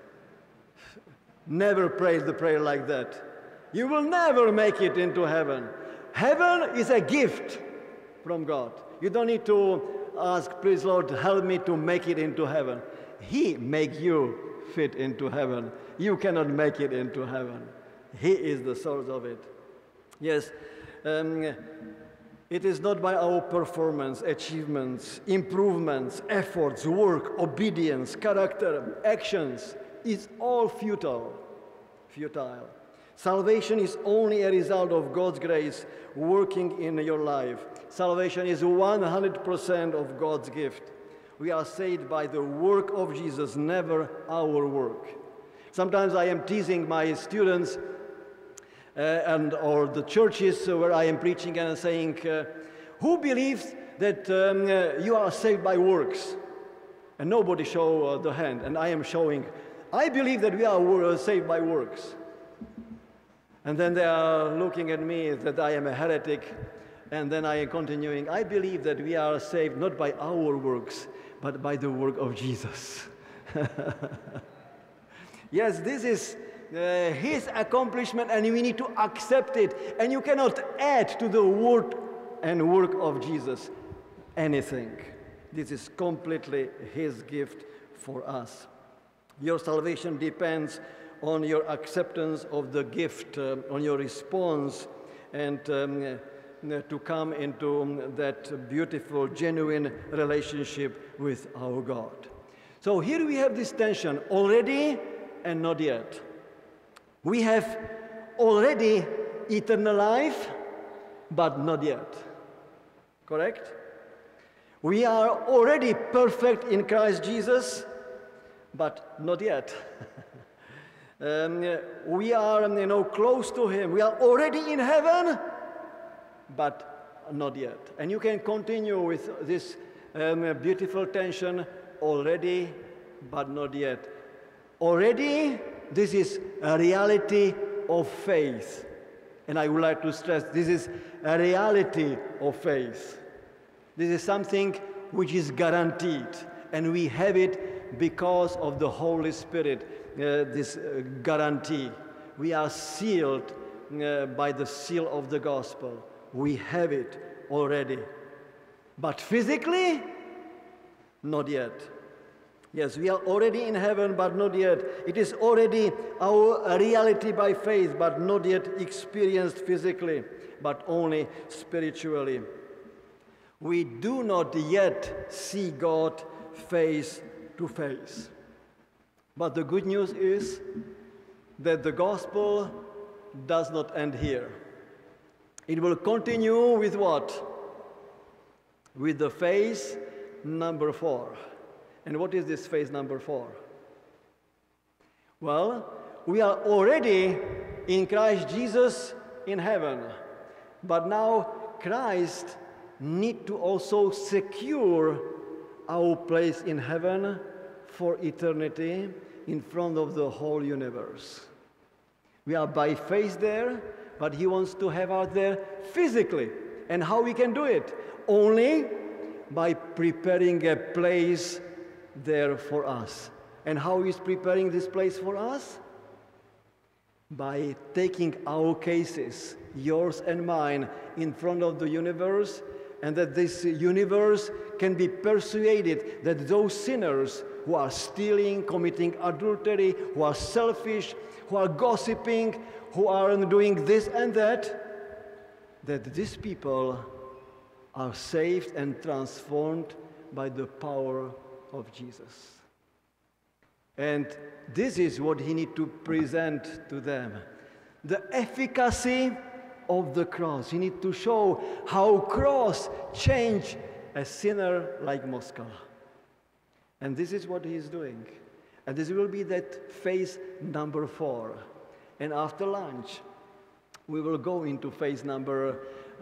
Never pray the prayer like that. You will never make it into heaven. Heaven is a gift from God. You don't need to ask, please, Lord, help me to make it into heaven. He make you fit into heaven. You cannot make it into heaven. He is the source of it. Yes, it is not by our performance, achievements, improvements, efforts, work, obedience, character, actions. It's all futile. Futile. Salvation is only a result of God's grace working in your life. Salvation is 100% of God's gift. We are saved by the work of Jesus, never our work. Sometimes I am teasing my students or the churches where I am preaching and saying, who believes that you are saved by works? And nobody show the hand, and I am showing, I believe that we are saved by works. And then they are looking at me that I am a heretic, and then I am continuing, I believe that we are saved not by our works, but by the work of Jesus. Yes, this is his accomplishment, and we need to accept it. And you cannot add to the word and work of Jesus anything. This is completely his gift for us. Your salvation depends on your acceptance of the gift, on your response, and to come into that beautiful, genuine relationship with our God. So here we have this tension, already and not yet. We have already eternal life, but not yet. Correct? We are already perfect in Christ Jesus, but not yet. We are, close to him. We are already in heaven, but not yet. And you can continue with this beautiful tension, already, but not yet. Already, this is a reality of faith. And I would like to stress, this is a reality of faith. This is something which is guaranteed, and we have it because of the Holy Spirit, this guarantee. We are sealed by the seal of the gospel. We have it already. But physically, not yet. Yes, we are already in heaven, but not yet. It is already our reality by faith, but not yet experienced physically, but only spiritually. We do not yet see God face to face. But the good news is that the gospel does not end here. It will continue with what? With the phase number 4. And what is this phase number 4? Well, we are already in Christ Jesus in heaven. But now Christ needs to also secure our place in heaven for eternity in front of the whole universe. We are by faith there, but he wants to have us there physically. And how we can do it? Only by preparing a place there for us. And how is preparing this place for us? By taking our cases, yours and mine, in front of the universe, and that this universe can be persuaded that those sinners who are stealing, committing adultery, who are selfish, who are gossiping, who are doing this and that these people are saved and transformed by the power of Jesus. And this is what he needs to present to them. The efficacy of the cross. He needs to show how cross changed a sinner like Moskala. And this is what he is doing. And this will be that phase number 4. And after lunch, we will go into phase number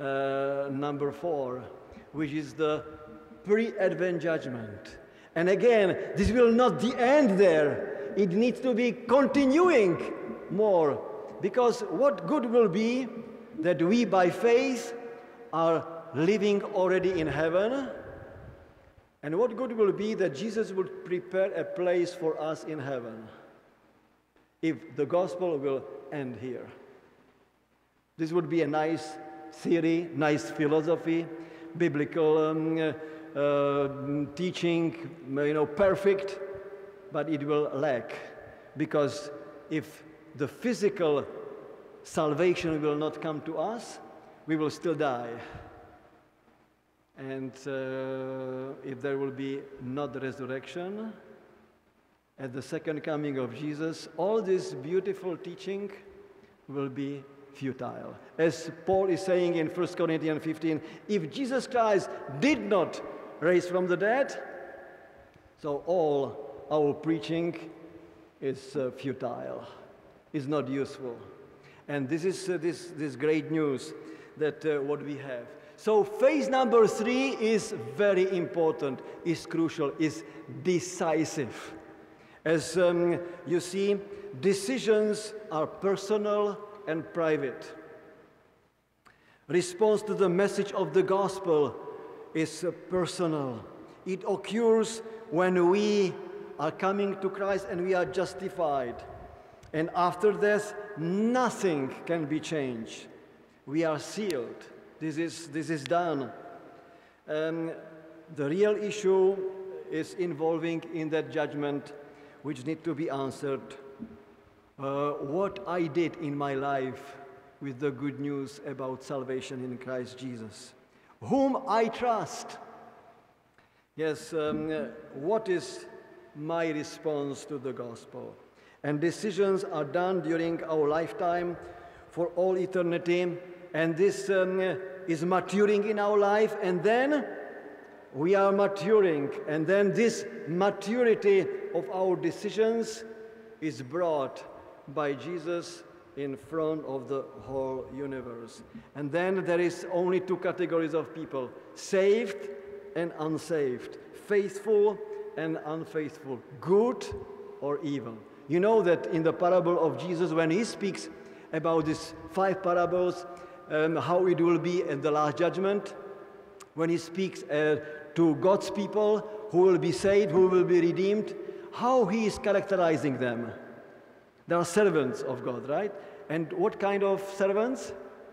4, which is the pre-Advent judgment. And again, this will not the end there. It needs to be continuing more. Because what good will be that we by faith are living already in heaven? And what good will be that Jesus would prepare a place for us in heaven if the gospel will end here? This would be a nice theory, nice philosophy, biblical teaching, perfect, but it will lack. Because if the physical salvation will not come to us, we will still die. And if there will be not the resurrection at the second coming of Jesus, all this beautiful teaching will be futile. As Paul is saying in 1 Corinthians 15, if Jesus Christ did not raise from the dead, so all our preaching is futile, is not useful. And this is this great news that what we have. So phase number 3 is very important, is crucial, is decisive. As you see, decisions are personal and private. Response to the message of the gospel is personal. It occurs when we are coming to Christ and we are justified. And after death, nothing can be changed. We are sealed. This is done. The real issue is involving in that judgment, which need to be answered. What I did in my life with the good news about salvation in Christ Jesus. Whom I trust. Yes, what is my response to the gospel? And decisions are done during our lifetime for all eternity. And this is maturing in our life, and then we are maturing, and then this maturity of our decisions is brought by Jesus in front of the whole universe. And then there is only 2 categories of people, saved and unsaved, faithful and unfaithful, good or evil. You know that in the parable of Jesus, when he speaks about these 5 parables, how it will be in the last judgment, when he speaks to God's people who will be saved, who will be redeemed, how he is characterizing them. They are servants of God, right? And what kind of servants?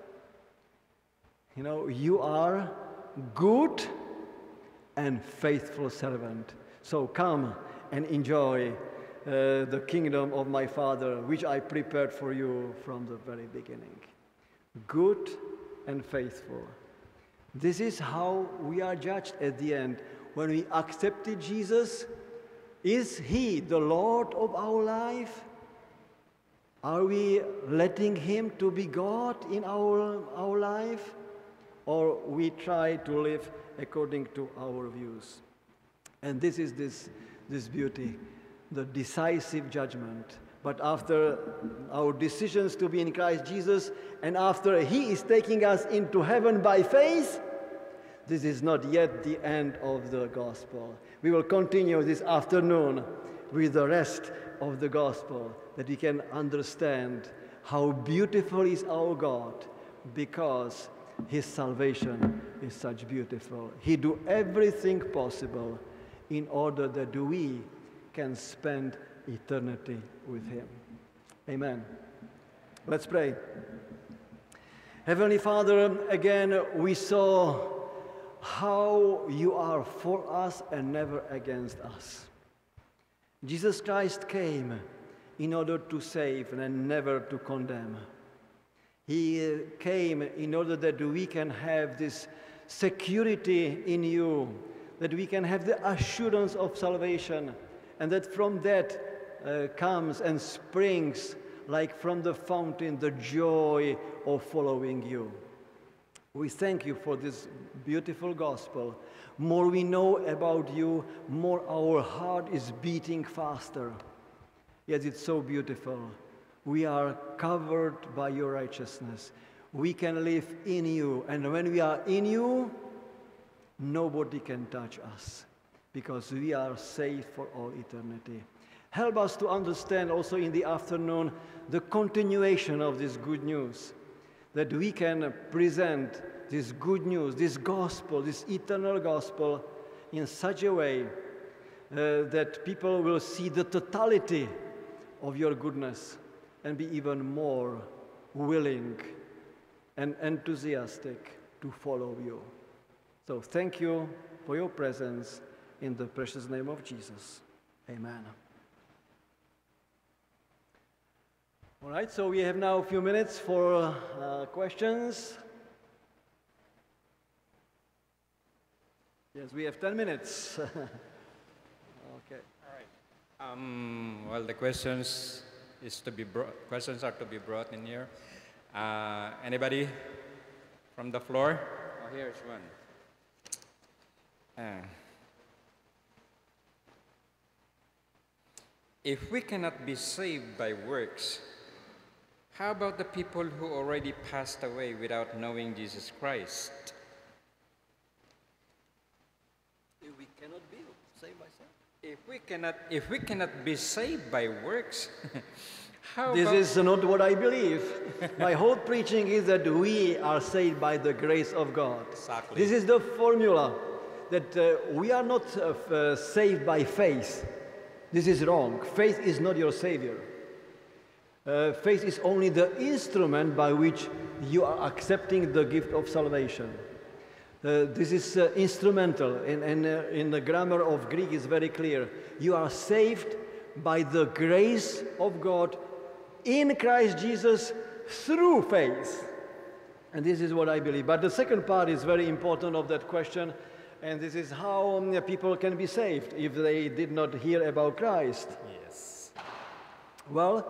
You are good and faithful servant. So come and enjoy the kingdom of my Father, which I prepared for you from the very beginning. Good and faithful. This is how we are judged at the end. When we accepted Jesus, is he the Lord of our life? Are we letting him to be God in our life? Or we try to live according to our views? And this is this beauty, the decisive judgment. But after our decisions to be in Christ Jesus, and after he is taking us into heaven by faith, this is not yet the end of the gospel. We will continue this afternoon with the rest of the gospel, that we can understand how beautiful is our God, because his salvation is such beautiful. He do everything possible in order that we can spend eternity with him. Amen. Let's pray. Heavenly Father, again we saw how you are for us and never against us. Jesus Christ came in order to save and never to condemn. He came in order that we can have this security in you, that we can have the assurance of salvation, and that from that comes and springs, like from the fountain, the joy of following you. We thank you for this beautiful gospel. More we know about you, more our heart is beating faster. Yes, it's so beautiful. We are covered by your righteousness. We can live in you. And when we are in you, nobody can touch us because we are safe for all eternity. Help us to understand also in the afternoon the continuation of this good news, that we can present this good news, this gospel, this eternal gospel in such a way that people will see the totality of your goodness and be even more willing and enthusiastic to follow you. So thank you for your presence in the precious name of Jesus. Amen. All right, so we have now a few minutes for questions. Yes, we have 10 minutes. Okay. All right. Well, the questions are to be brought in here. Anybody from the floor? Oh, here's one. If we cannot be saved by works, how about the people who already passed away without knowing Jesus Christ? If we cannot be saved by sin? If we cannot be saved by works, how this about... is not what I believe. My whole preaching is that we are saved by the grace of God. Exactly. This is the formula, that we are not saved by faith. This is wrong. Faith is not your savior. Faith is only the instrument by which you are accepting the gift of salvation. This is instrumental, and in the grammar of Greek is very clear. You are saved by the grace of God in Christ Jesus through faith. And this is what I believe. But the second part is very important of that question, and this is how people can be saved if they did not hear about Christ. Yes. Well,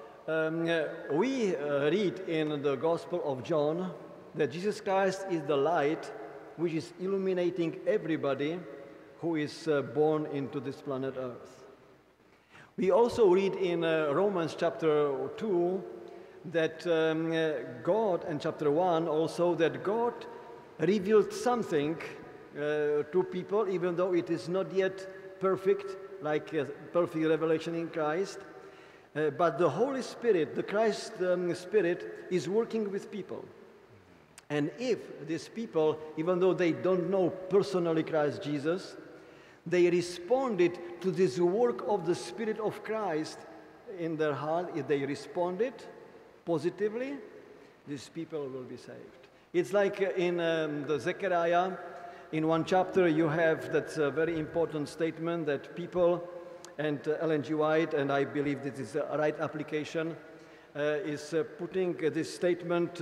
we read in the Gospel of John that Jesus Christ is the light which is illuminating everybody who is born into this planet Earth. We also read in Romans chapter 2 that God, and chapter 1 also, that God revealed something to people, even though it is not yet perfect, like perfect revelation in Christ. But the Holy Spirit, the Christ Spirit, is working with people. And if these people, even though they don't know personally Christ Jesus, they responded to this work of the Spirit of Christ in their heart, if they responded positively, these people will be saved. It's like in the Zechariah, in one chapter you have that very important statement that people, and Ellen G. White, and I believe this is the right application, is putting this statement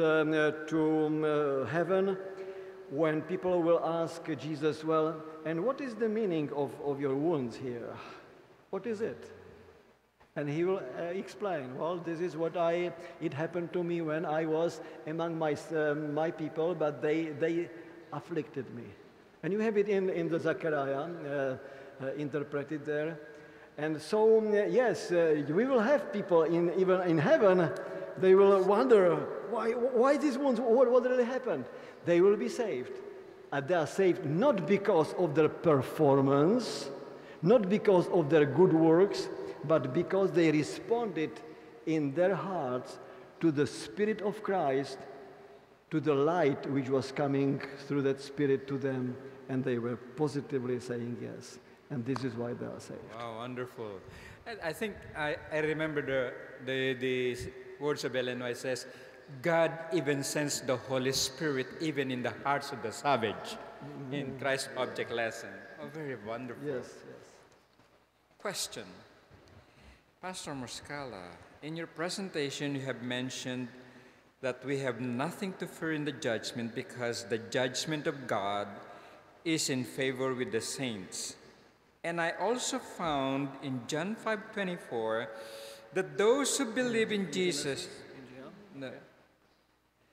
to heaven when people will ask Jesus, well, and what is the meaning of your wounds here? What is it? And he will explain, well, this is what it happened to me when I was among my people, but they afflicted me. And you have it in the Zechariah interpreted there. And so, yes, we will have people even in heaven, they will wonder, why these wounds, what really happened? They will be saved. And they are saved not because of their performance, not because of their good works, but because they responded in their hearts to the Spirit of Christ, to the light which was coming through that Spirit to them, and they were positively saying yes. And this is why they are saved. Wow, wonderful. I think I remember the words of Ellen White says, God even sends the Holy Spirit even in the hearts of the savage in Christ's object lesson. Oh, very wonderful. Yes, yes. Question. Pastor Moskala, in your presentation you have mentioned that we have nothing to fear in the judgment because the judgment of God is in favor with the saints. And I also found in John 5:24 that those who believe in Jesus,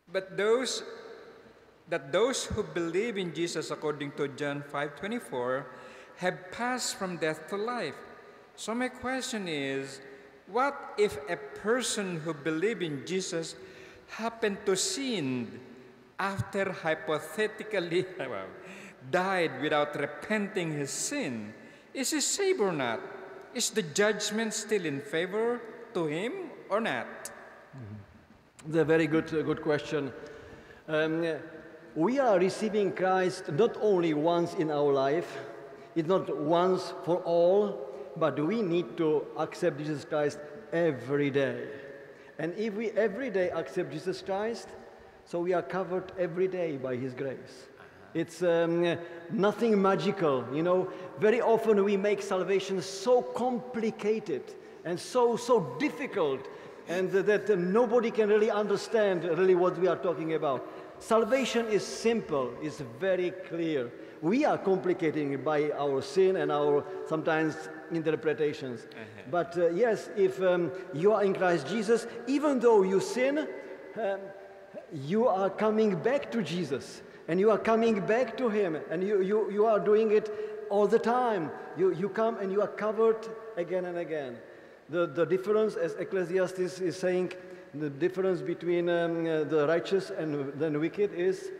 But those who believe in Jesus according to John 5:24 have passed from death to life. So my question is, what if a person who believes in Jesus happened to sin after hypothetically died without repenting his sin? Is he saved or not? Is the judgment still in favor to him or not? It's a very good question. We are receiving Christ not only once in our life, it's not once for all, but we need to accept Jesus Christ every day. And if we every day accept Jesus Christ, so we are covered every day by His grace. It's nothing magical, you know. Very often we make salvation so complicated and so difficult, and that nobody can really understand really what we are talking about. Salvation is simple, it's very clear. We are complicating it by our sin and our sometimes interpretations. But yes, if you are in Christ Jesus, even though you sin, you are coming back to Jesus. And you are coming back to Him, and you are doing it all the time. You come and you are covered again and again. The difference, as Ecclesiastes is saying, the difference between the righteous and the wicked is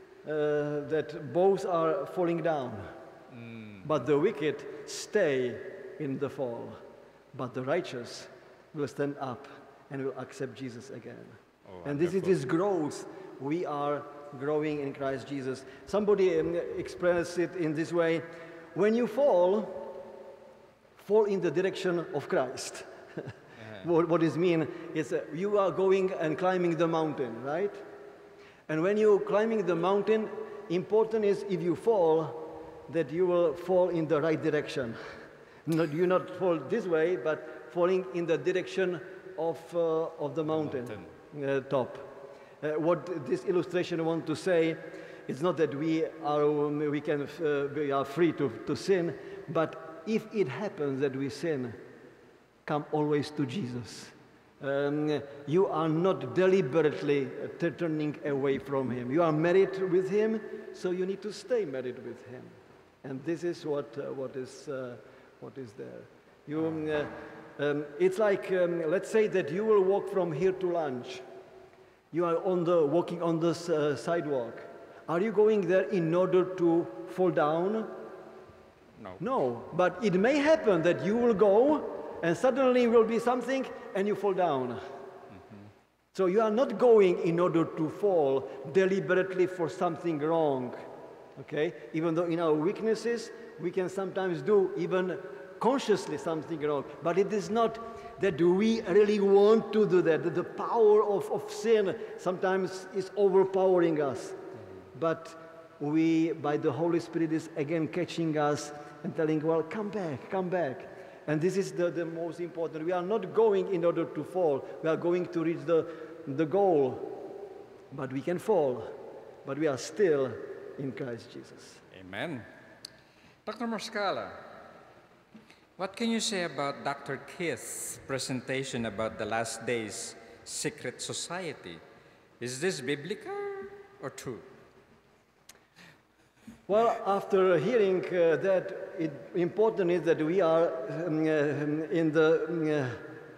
that both are falling down. But the wicked stay in the fall. But the righteous will stand up and will accept Jesus again. And this is this growth. We are growing in Christ Jesus. Somebody expressed it in this way: when you fall in the direction of Christ. What this means is you are going and climbing the mountain, right? And when you're climbing the mountain, important is if you fall, that you will fall in the right direction. You not fall this way, but falling in the direction of the mountain. Top. What this illustration wants to say is not that we are free to sin, but if it happens that we sin, come always to Jesus. You are not deliberately turning away from Him. You are married with Him, so you need to stay married with Him. And this is what is there. It's like, let's say that you will walk from here to lunch. You are walking on the sidewalk. Are you going there in order to fall down? No. No, but it may happen that you will go and suddenly will be something and you fall down. So you are not going in order to fall deliberately for something wrong. Okay? Even though in our weaknesses we can sometimes do even consciously something wrong, but it is not that we really want to do that. The power of sin sometimes is overpowering us. But we, by the Holy Spirit, is again catching us and telling, well, come back, come back. And this is the most important. We are not going in order to fall. We are going to reach the goal. But we can fall. But we are still in Christ Jesus. Amen. Dr. Moskala, what can you say about Dr. Keith's presentation about the last days secret society? Is this biblical or true? Well, after hearing that, important is that we are in the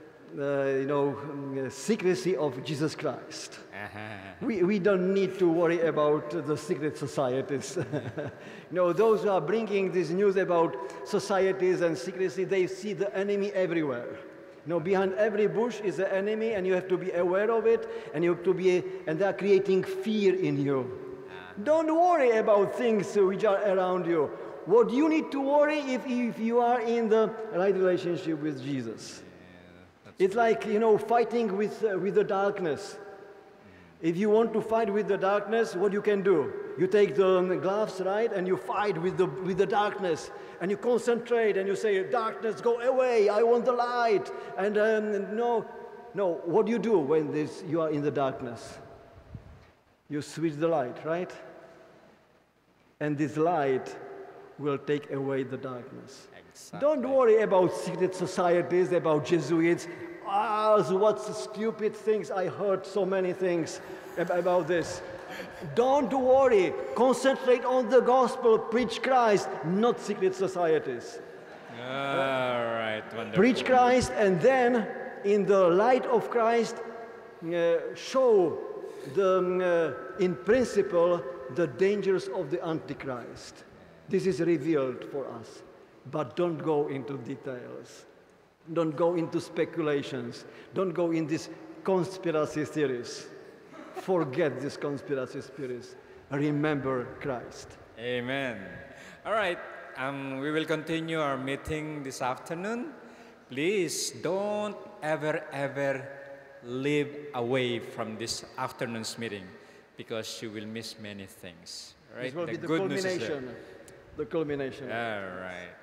secrecy of Jesus Christ. We don't need to worry about the secret societies. Those who are bringing this news about societies and secrecy, they see the enemy everywhere. Behind every bush is an enemy, and you have to be aware of it, and you have to and they are creating fear in you. Don't worry about things which are around you. What you need to worry if you are in the right relationship with Jesus. It's like, fighting with the darkness. If you want to fight with the darkness, what you can do? You take the gloves, right, and you fight with the darkness, and you concentrate, and you say, "Darkness, go away! I want the light." And no. What do you do when you are in the darkness? You switch the light, right? And this light will take away the darkness. Exactly. Don't worry about secret societies, about Jesuits. What stupid things. I heard so many things about this. Don't worry. Concentrate on the gospel. Preach Christ, not secret societies. All right, wonderful. Preach Christ, and then, in the light of Christ, show in principle the dangers of the Antichrist. This is revealed for us. But don't go into details. Don't go into speculations. Don't go in these conspiracy theories. Forget these conspiracy theories. Remember Christ. Amen. All right, we will continue our meeting this afternoon. Please don't ever leave away from this afternoon's meeting, because you will miss many things. Right? This will be the good news is culmination. The culmination. all right.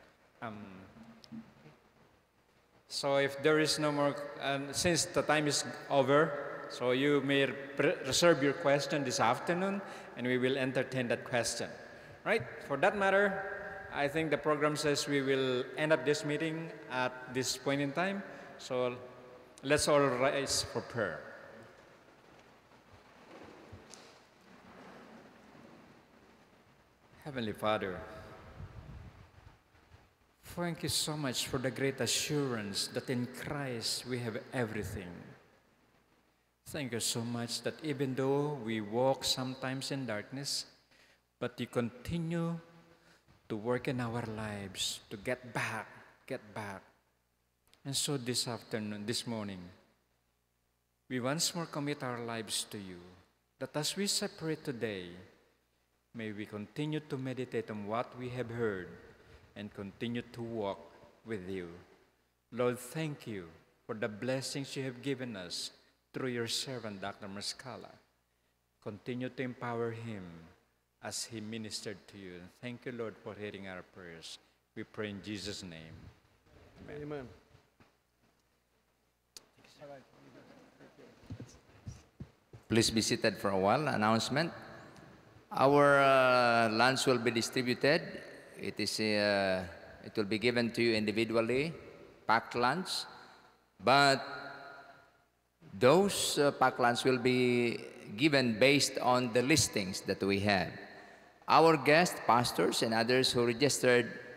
So if there is no more, since the time is over, so you may reserve your question this afternoon, and we will entertain that question. Right? For that matter, I think the program says we will end up this meeting at this point in time. So let's all rise for prayer. Heavenly Father, thank you so much for the great assurance that in Christ we have everything. Thank you so much that even though we walk sometimes in darkness, but you continue to work in our lives to get back. And so this afternoon, this morning, we once more commit our lives to you, that as we separate today, may we continue to meditate on what we have heard and continue to walk with you. Lord, thank you for the blessings you have given us through your servant, Dr. Moskala. Continue to empower him as he ministered to you. And thank you, Lord, for hearing our prayers. We pray in Jesus' name. Amen. Amen. Please be seated for a while. Announcement. Our lunch will be distributed. It will be given to you individually, packed lunch. But those packed lunch will be given based on the listings that we have. Our guest pastors and others who registered